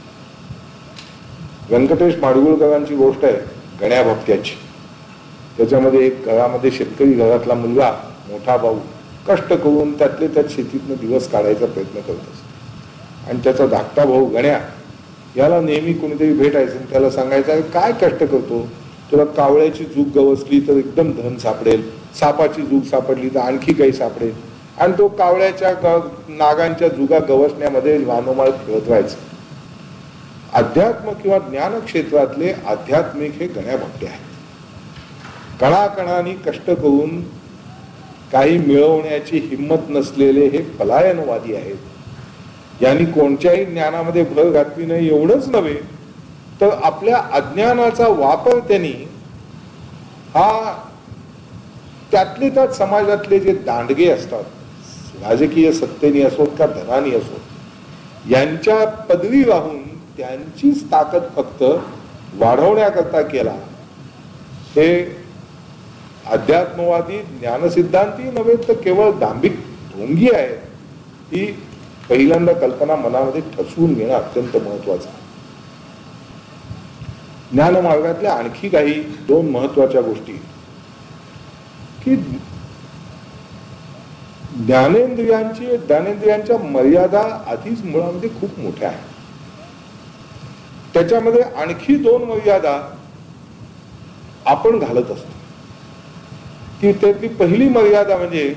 व्यंकटेश माडगुळकरांची गोष्ट आहे गण्या भक्त्याची. त्याच्यामध्ये एक घरामध्ये शेतकरी घरातला मुलगा मोठा भाऊ कष्ट करून त्यातले त्यात शेतीतनं दिवस काढायचा प्रयत्न करत असतो आणि त्याचा धाकटा भाऊ गण्या याला नेहमी कोणीतरी भेटायचं, त्याला सांगायचं काय कष्ट करतो, तुला कावळ्याची झूक गवसली तर एकदम धन सापडेल, सापाची झूक सापडली तर आणखी काही सापडेल, आणि तो कावळ्याच्या नागांच्या जुगा गवसण्यामध्ये वानोमाळ खेळत राहायचं. अध्यात्म किंवा ज्ञान क्षेत्रातले आध्यात्मिक हे गण्याभट्टे आहेत. कणाकणाने कष्ट करून काही मिळवण्याची हिंमत नसलेले हे पलायनवादी आहेत. यांनी कोणत्याही ज्ञानामध्ये भर घातली नाही. एवढंच नव्हे तर आपल्या अज्ञानाचा वापर त्यांनी हा त्यातले त्यात समाजातले जे दांडगे असतात, राजकीय सत्तेने असोत का धनाने असोत, यांच्या पदवी राहून त्यांचीच ताकद फक्त वाढवण्याकरता केला. हे अध्यात्मवादी ज्ञानसिद्धांती नव्हे तर केवळ दांभिक ढोंगी आहे. ही पहिल्यांदा कल्पना मनामध्ये ठसवून घेणं अत्यंत महत्वाचं आहे. ज्ञानमार्गातल्या आणखी काही दोन महत्वाच्या गोष्टी की ज्ञानेंद्रियांची ज्ञानेंद्रियांच्या मर्यादा आधीच मुळामध्ये खूप मोठ्या आहेत. त्याच्यामध्ये आणखी दोन मर्यादा आपण घालत असतो. की त्यातली पहिली मर्यादा म्हणजे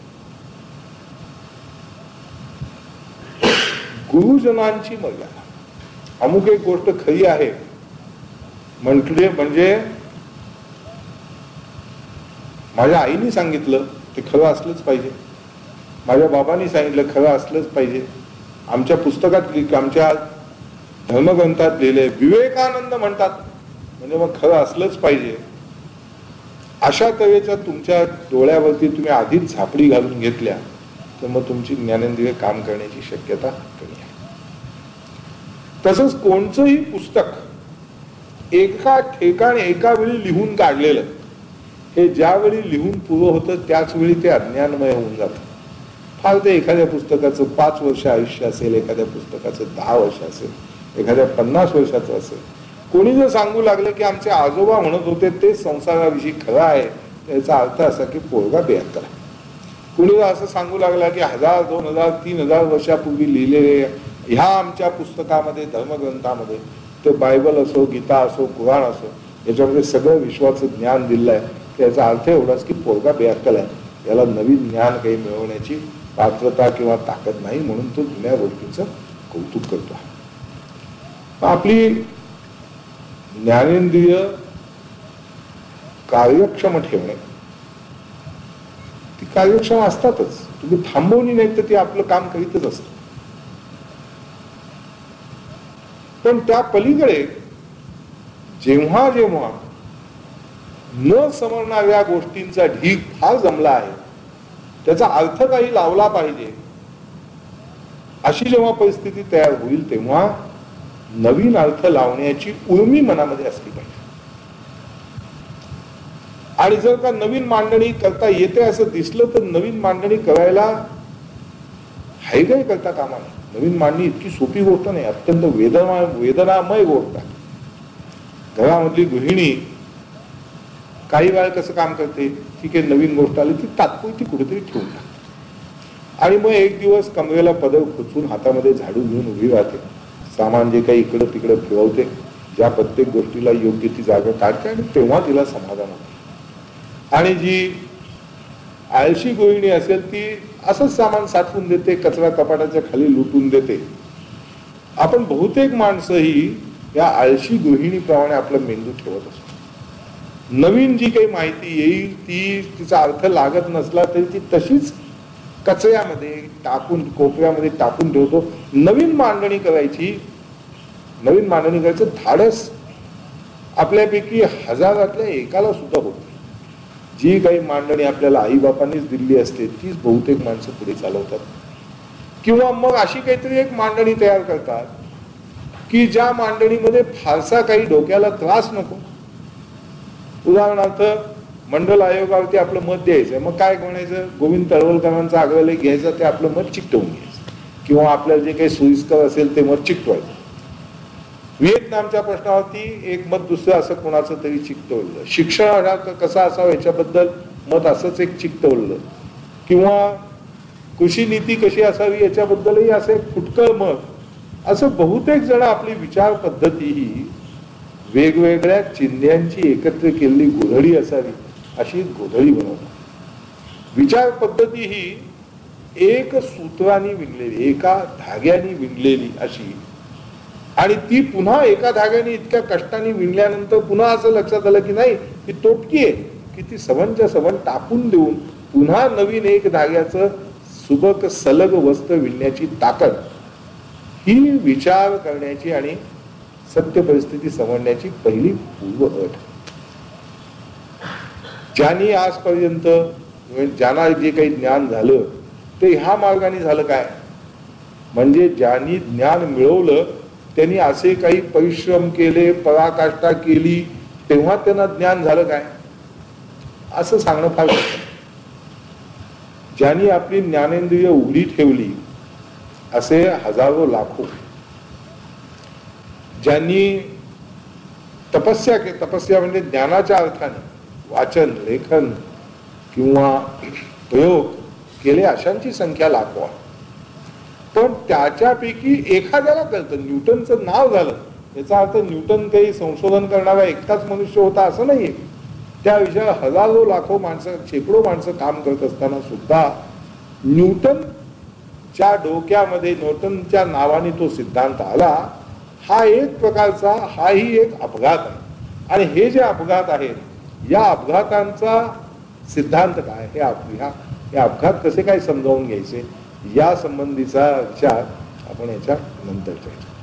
गुरुजनांची मर्यादा. अमुक एक गोष्ट खरी आहे म्हटले म्हणजे माझ्या आईने सांगितलं ते खरं असलंच पाहिजे, माझ्या बाबांनी सांगितलं खरं असलंच पाहिजे, आमच्या पुस्तकात आमच्या धर्मग्रंथात लिहिले, विवेकानंद म्हणतात म्हणजे मग खरं असलंच पाहिजे. अशा तऱ्हेच्या तुमच्या डोळ्यावरती तुम्ही आधीच झापडी घालून घेतल्या तर मग तुमची ज्ञानेंद्रिय काम करण्याची शक्यता कमी आहे. तसंच कोणतंही पुस्तक एका ठिकाणी एका वेळी लिहून काढलेलं हे ज्यावेळी लिहून पुरं होतं त्याच वेळी ते अज्ञानमय होऊन जातं. फार ते एखाद्या पुस्तकाचं पाच वर्ष आयुष्य असेल, एखाद्या पुस्तकाचं दहा वर्ष असेल, एखाद्या पन्नास वर्षाचं असेल. कोणी जर सांगू लागलं की आमचे आजोबा म्हणत होते ते संसाराविषयी खरं आहे, त्याचा अर्थ असा की पोरगा बेअक्कल आहे. कुणी असं सांगू लागला की हजार दोन हजार तीन हजार वर्षापूर्वी लिहिलेले ह्या आमच्या पुस्तकामध्ये धर्मग्रंथामध्ये ते बायबल असो, गीता असो, कुराण असो, याच्यामध्ये सगळं विश्वाचं ज्ञान दिलं आहे, याचा अर्थ एवढाच की पोरगा बेअक्कल आहे, याला नवीन ज्ञान काही मिळवण्याची पात्रता किंवा ताकद नाही, म्हणून तो जुन्या गोष्टींचं कौतुक करतो. आपली ज्ञानेंद्रिय कार्यक्षम ठेवणे, ती कार्यक्षम असतातच, तुम्ही थांबवली नाही तर ती आपलं काम करीतच असत. पण त्या पलीकडे जेव्हा जेव्हा न समजणाऱ्या गोष्टींचा ढीग फार जमला आहे, त्याचा अर्थ काही लावला पाहिजे, अशी जेव्हा परिस्थिती तयार होईल तेव्हा नवीन अर्थ लावण्याची उर्मी मनामध्ये असली पाहिजे. आणि जर का नवीन मांडणी करता येते असं दिसलं तर नवीन मांडणी करायला हायगाय करता कामा नये. नवीन मांडणी इतकी सोपी गोष्ट नाही, अत्यंत वेदना वेदनामय गोष्ट आहे. घरामधली गृहिणी काही वेळ कसं काम करते, ठीक आहे नवीन गोष्ट आली ती तात्पुरती कुठेतरी ठेवून टाकते आणि मग एक दिवस कमरेला पदर खुचून हातामध्ये झाडू घेऊन उभी राहते, सामान जे काही इकडं तिकडं फिरवते, ज्या प्रत्येक गोष्टीला योग्य ती जागा काढते आणि तेव्हा तिला समाधान होते. आणि जी आळशी गृहिणी असेल ती असंच सामान साठवून देते, कचरा कपाटाच्या खाली लुटून देते. आपण बहुतेक माणसं ही या आळशी गृहिणीप्रमाणे आपला मेंदू ठेवत असतो. नवीन जी काही माहिती येईल ती तिचा अर्थ लागत नसला तरी ती तशीच कचऱ्यामध्ये टाकून कोपऱ्यामध्ये टाकून ठेवतो. नवीन मांडणी करायची नवीन मांडणी करायचं धाडस आपल्यापैकी हजारातल्या एकाला सुद्धा होत. जी काही मांडणी आपल्याला आई बापांनीच दिली असते तीच बहुतेक माणसं पुढे चालवतात, किंवा मग अशी काहीतरी एक मांडणी तयार करतात की ज्या मांडणीमध्ये फारसा काही डोक्याला त्रास नको. उदाहरणार्थ मंडल आयोगावरती आपलं मत द्यायचं, मग काय म्हणायचं, गोविंद तळवलकरांचा आग्रहलेख घ्यायचा, ते आपलं मत चिकटवून घ्यायचं, किंवा आपल्याला जे काही सोयीस्कर असेल ते मत चिकटवायचं. व्हिएतनामच्या प्रश्नावरती एक मत दुसरं असं कोणाचं तरी चिकटवलं. शिक्षण कसं असावं याच्याबद्दल मत असंच एक चिकटवलं, किंवा कृषी नीती कशी असावी याच्याबद्दलही असं एक फुटकळ मत असं बहुतेक जण आपली विचार पद्धती ही वेगवेगळ्या चिन्ह्यांची एकत्र केलेली गोधडी असावी अशी गोधडी बनवतात. विचार पद्धती ही एक सूत्राने विणलेली, एका धाग्याने विणलेली अशी, आणि ती पुन्हा एका धाग्याने इतक्या कष्टाने विणल्यानंतर पुन्हा असं लक्षात आलं की नाही ती तोटकी आहे, की ती सबनच्या सबन टाकून देऊन पुन्हा नवीन एक धाग्याचं सुबक सलग वस्त्र विणण्याची ताकद ही विचार करण्याची आणि सत्य परिस्थिती समजण्याची पहिली पूर्व अट. ज्यांनी आजपर्यंत ज्यांना जे काही ज्ञान झालं ते ह्या मार्गाने झालं काय, म्हणजे ज्यांनी ज्ञान मिळवलं त्यांनी असे काही परिश्रम केले, पराकाष्ठा केली, तेव्हा त्यांना ज्ञान झालं काय असं सांगणं फार कठीण. ज्यांनी आपली ज्ञानेंद्रिय उघडी ठेवली असे हजारो लाखो, ज्यांनी तपस्या के तपस्या म्हणजे ज्ञानाच्या अर्थाने वाचन, लेखन किंवा प्रयोग केले अशांची संख्या लाखो आहे. पण त्याच्यापैकी एखाद्याला कळतं, न्यूटनचं नाव झालं याचा अर्थ न्यूटन काही संशोधन करणारा एकटाच मनुष्य होता असं नाहीये. त्या विषयावर हजारो लाखो माणसं, शेकडो माणसं काम करत असताना सुद्धा न्यूटनच्या डोक्यामध्ये न्यूटनच्या नावाने तो सिद्धांत आला. हा एक प्रकारचा हाही एक अपघात आहे, आणि हे जे अपघात आहेत या अपघातांचा सिद्धांत काय, हे ह्या हे अपघात कसे काय समजावून घ्यायचे या संबंधीचा विचार आपण याच्या नंतर करू.